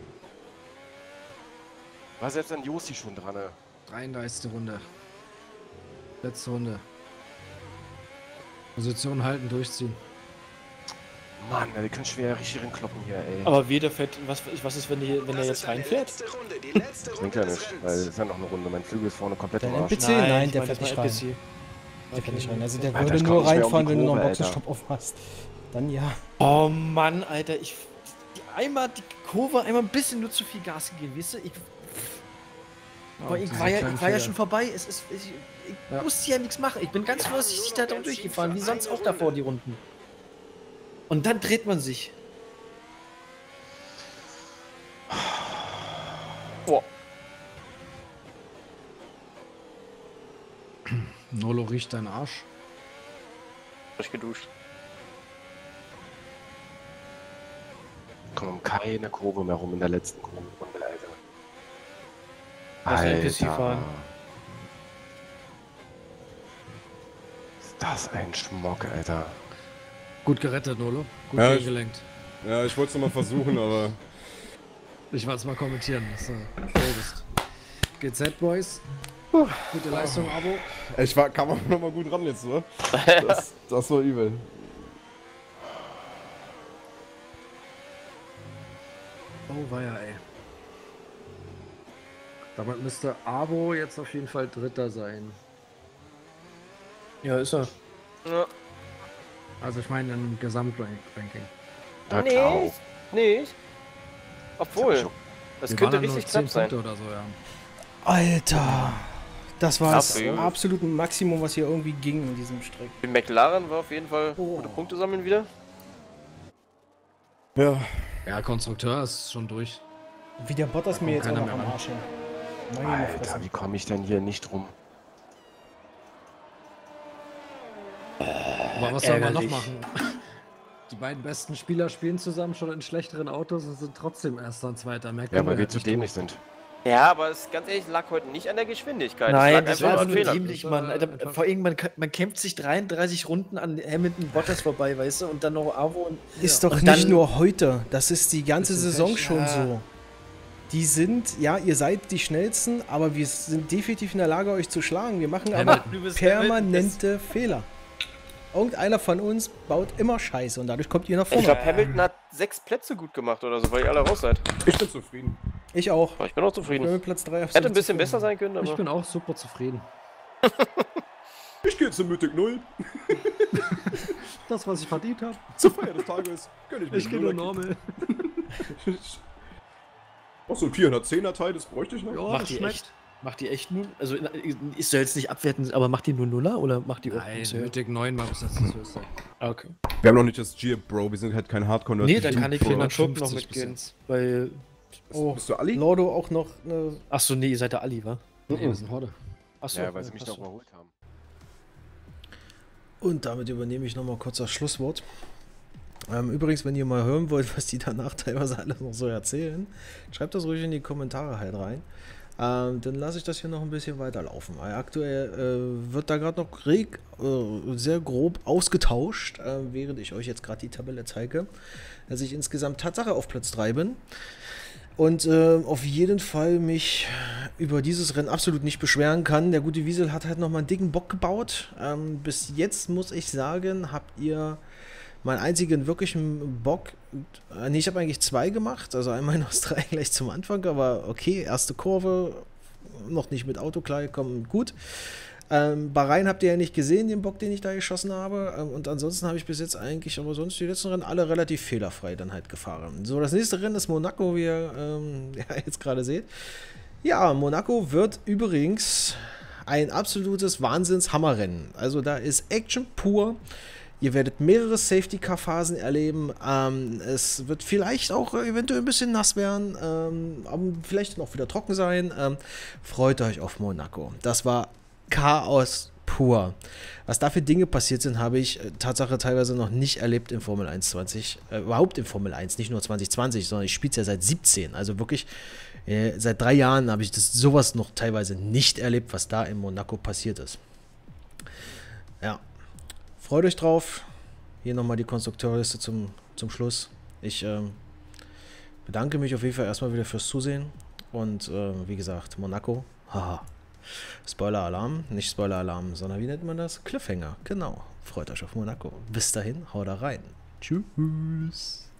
War selbst an Josti schon dran, ne? dreiunddreißigste Runde. Letzte Runde. Position halten, durchziehen. Mann, wir können schwer richtig kloppen hier, ey. Aber weder fährt. Was, was ist, wenn, die, wenn er Das jetzt ist eine reinfährt? letzte Runde, die letzte Das Runde bringt ja des nicht, Rennens. weil es ist ja noch eine Runde. Mein Flügel ist vorne komplett Der im Arsch. N P C? Nein, ich der meine, fährt das nicht war rein. N P C. Der fährt nicht rein. Also der Alter, würde ich nur komm nicht mehr um reinfahren, die wenn du noch einen Kurve, Alter. Boxenstopp aufmachst. Dann ja. Oh Mann, Alter, ich. Die einmal die Kurve, einmal ein bisschen nur zu viel Gas gegeben, weißt du? Ich, aber ich diese war, ja, kleinen ich war ja Fehler. schon vorbei. Es ist, ich ich Ja. musste ja nichts machen. Ich bin ganz vorsichtig da durchgefahren, wie sonst auch davor die Runden. Und dann dreht man sich. Boah. Nolo riecht dein Arsch. Frisch geduscht. Komm um keine Kurve mehr rum in der letzten Kurve, Alter. Lass N P C fahren. Ist das ein Schmock, Alter. Gut gerettet, Nolo. Gut Ja, ich- gelenkt. Ja, ich wollte es nochmal versuchen, aber Ich wollte es mal kommentieren, dass du voll bist. G Z Boys. Gute Leistung, Abo. ich war, kam auch nochmal gut ran jetzt, oder? Das, das war übel. Oh, weia, ey. Damit müsste Abo jetzt auf jeden Fall Dritter sein. Ja, ist er. Ja. Also ich meine im Gesamtranking. Na klar. Nee, nicht. Obwohl, das Wir könnte waren dann nur richtig zehn knapp sein. Punkte oder so, ja. Alter. Das war das Absolut. absolute Maximum, was hier irgendwie ging in diesem Streck. Die McLaren war auf jeden Fall Oh. gute Punkte sammeln wieder. Ja. Ja, Konstrukteur ist schon durch. Wie der Bottas mir kommt jetzt auch keiner noch mehr am ran. Arsch hängt. Meine Alter, Fresse. wie komme ich denn hier nicht rum? Aber was soll man noch ärgerlich. machen? Die beiden besten Spieler spielen zusammen schon in schlechteren Autos und sind trotzdem Erster und Zweiter. Merkt Ja, man weil wir halt zu nicht. dämlich sind. Ja, aber es ganz ehrlich lag heute nicht an der Geschwindigkeit. Nein, es lag das einfach war an nur Fehlern. dämlich, Das Mann. war Alter, einfach- vor allem, man, kann- man kämpft sich dreiunddreißig Runden an Hamilton Bottas vorbei, weißt du? Und dann noch Avo und... Ist Ja. doch Und nicht dann- nur heute, das ist die ganze Bisschen Saison Pech. schon Ja. so. Die sind, ja, ihr seid die Schnellsten, aber wir sind definitiv in der Lage, euch zu schlagen. Wir machen aber Du bist permanente Fehler. Irgendeiner von uns baut immer Scheiße und dadurch kommt ihr nach Ich vorne. glaube, Hamilton hat sechs Plätze gut gemacht oder so, weil ihr alle raus seid. Ich bin zufrieden. Ich auch. Aber ich bin auch Ich bin zufrieden. mit Platz drei Hätte ein bisschen besser sein können, Ich aber bin auch super zufrieden. Ich gehe zum Mythic null. Das, was ich verdient habe. Zur Feier des Tages gönn ich mir Ich gehe nur einen normal. Auch so ein vierhundertzehner Teil, das bräuchte ich noch. Ja, Macht das die schmeckt. echt? Macht die echt nur? Also, ich soll jetzt nicht abwerten, aber macht die nur Nuller oder macht die auch Nein, nichts höher? Mythic neun war bis jetzt das höchste. Ah, okay. Wir haben noch nicht das Gear, Bro. Wir sind halt kein Hardcore. Nee, dann kann ich Bro. den dann schon noch fünfzig mitgehen. Weil. Oh, Bist du Ali? Lordo auch noch eine. Achso, nee, ihr seid der Ali, wa? Nee, wir sind Horde. Achso. Ja, weil sie mich noch überholt haben. Und damit übernehme ich nochmal kurz das Schlusswort. Ähm, übrigens, wenn ihr mal hören wollt, was die danach teilweise alles noch so erzählen, schreibt das ruhig in die Kommentare halt rein. Ähm, dann lasse ich das hier noch ein bisschen weiterlaufen. Weil aktuell äh, wird da gerade noch reg, äh, sehr grob ausgetauscht, äh, während ich euch jetzt gerade die Tabelle zeige, dass ich insgesamt Tatsache auf Platz drei bin. Und äh, auf jeden Fall mich über dieses Rennen absolut nicht beschweren kann. Der gute Wiesel hat halt nochmal einen dicken Bock gebaut. Ähm, bis jetzt muss ich sagen, habt ihr meinen einzigen wirklichen Bock, äh, nee, ich habe eigentlich zwei gemacht, also einmal in Australien gleich zum Anfang, aber okay, erste Kurve, noch nicht mit Auto klargekommen, gut. Ähm, Bahrain habt ihr ja nicht gesehen, den Bock, den ich da geschossen habe. Ähm, und ansonsten habe ich bis jetzt eigentlich, aber sonst die letzten Rennen alle relativ fehlerfrei dann halt gefahren. So, das nächste Rennen ist Monaco, wie ihr ähm, ja, jetzt gerade seht. Ja, Monaco wird übrigens ein absolutes Wahnsinns-Hammerrennen. Also da ist Action pur. Ihr werdet mehrere Safety-Car-Phasen erleben. Ähm, es wird vielleicht auch äh, eventuell ein bisschen nass werden, ähm, aber vielleicht auch wieder trocken sein. Ähm, freut euch auf Monaco. Das war Chaos pur. Was da für Dinge passiert sind, habe ich äh, Tatsache teilweise noch nicht erlebt im Formel eins zwanzig. Äh, überhaupt im Formel eins, nicht nur zwanzig zwanzig, sondern ich spiele es ja seit siebzehn. Also wirklich äh, seit drei Jahren habe ich das sowas noch teilweise nicht erlebt, was da in Monaco passiert ist. Ja. Freut euch drauf. Hier nochmal die Konstrukteurliste zum, zum Schluss. Ich ähm, bedanke mich auf jeden Fall erstmal wieder fürs Zusehen. Und äh, wie gesagt, Monaco. Haha. Spoiler-Alarm. Nicht Spoiler-Alarm, sondern wie nennt man das? Cliffhanger. Genau. Freut euch auf Monaco. Bis dahin, haut da rein. Tschüss.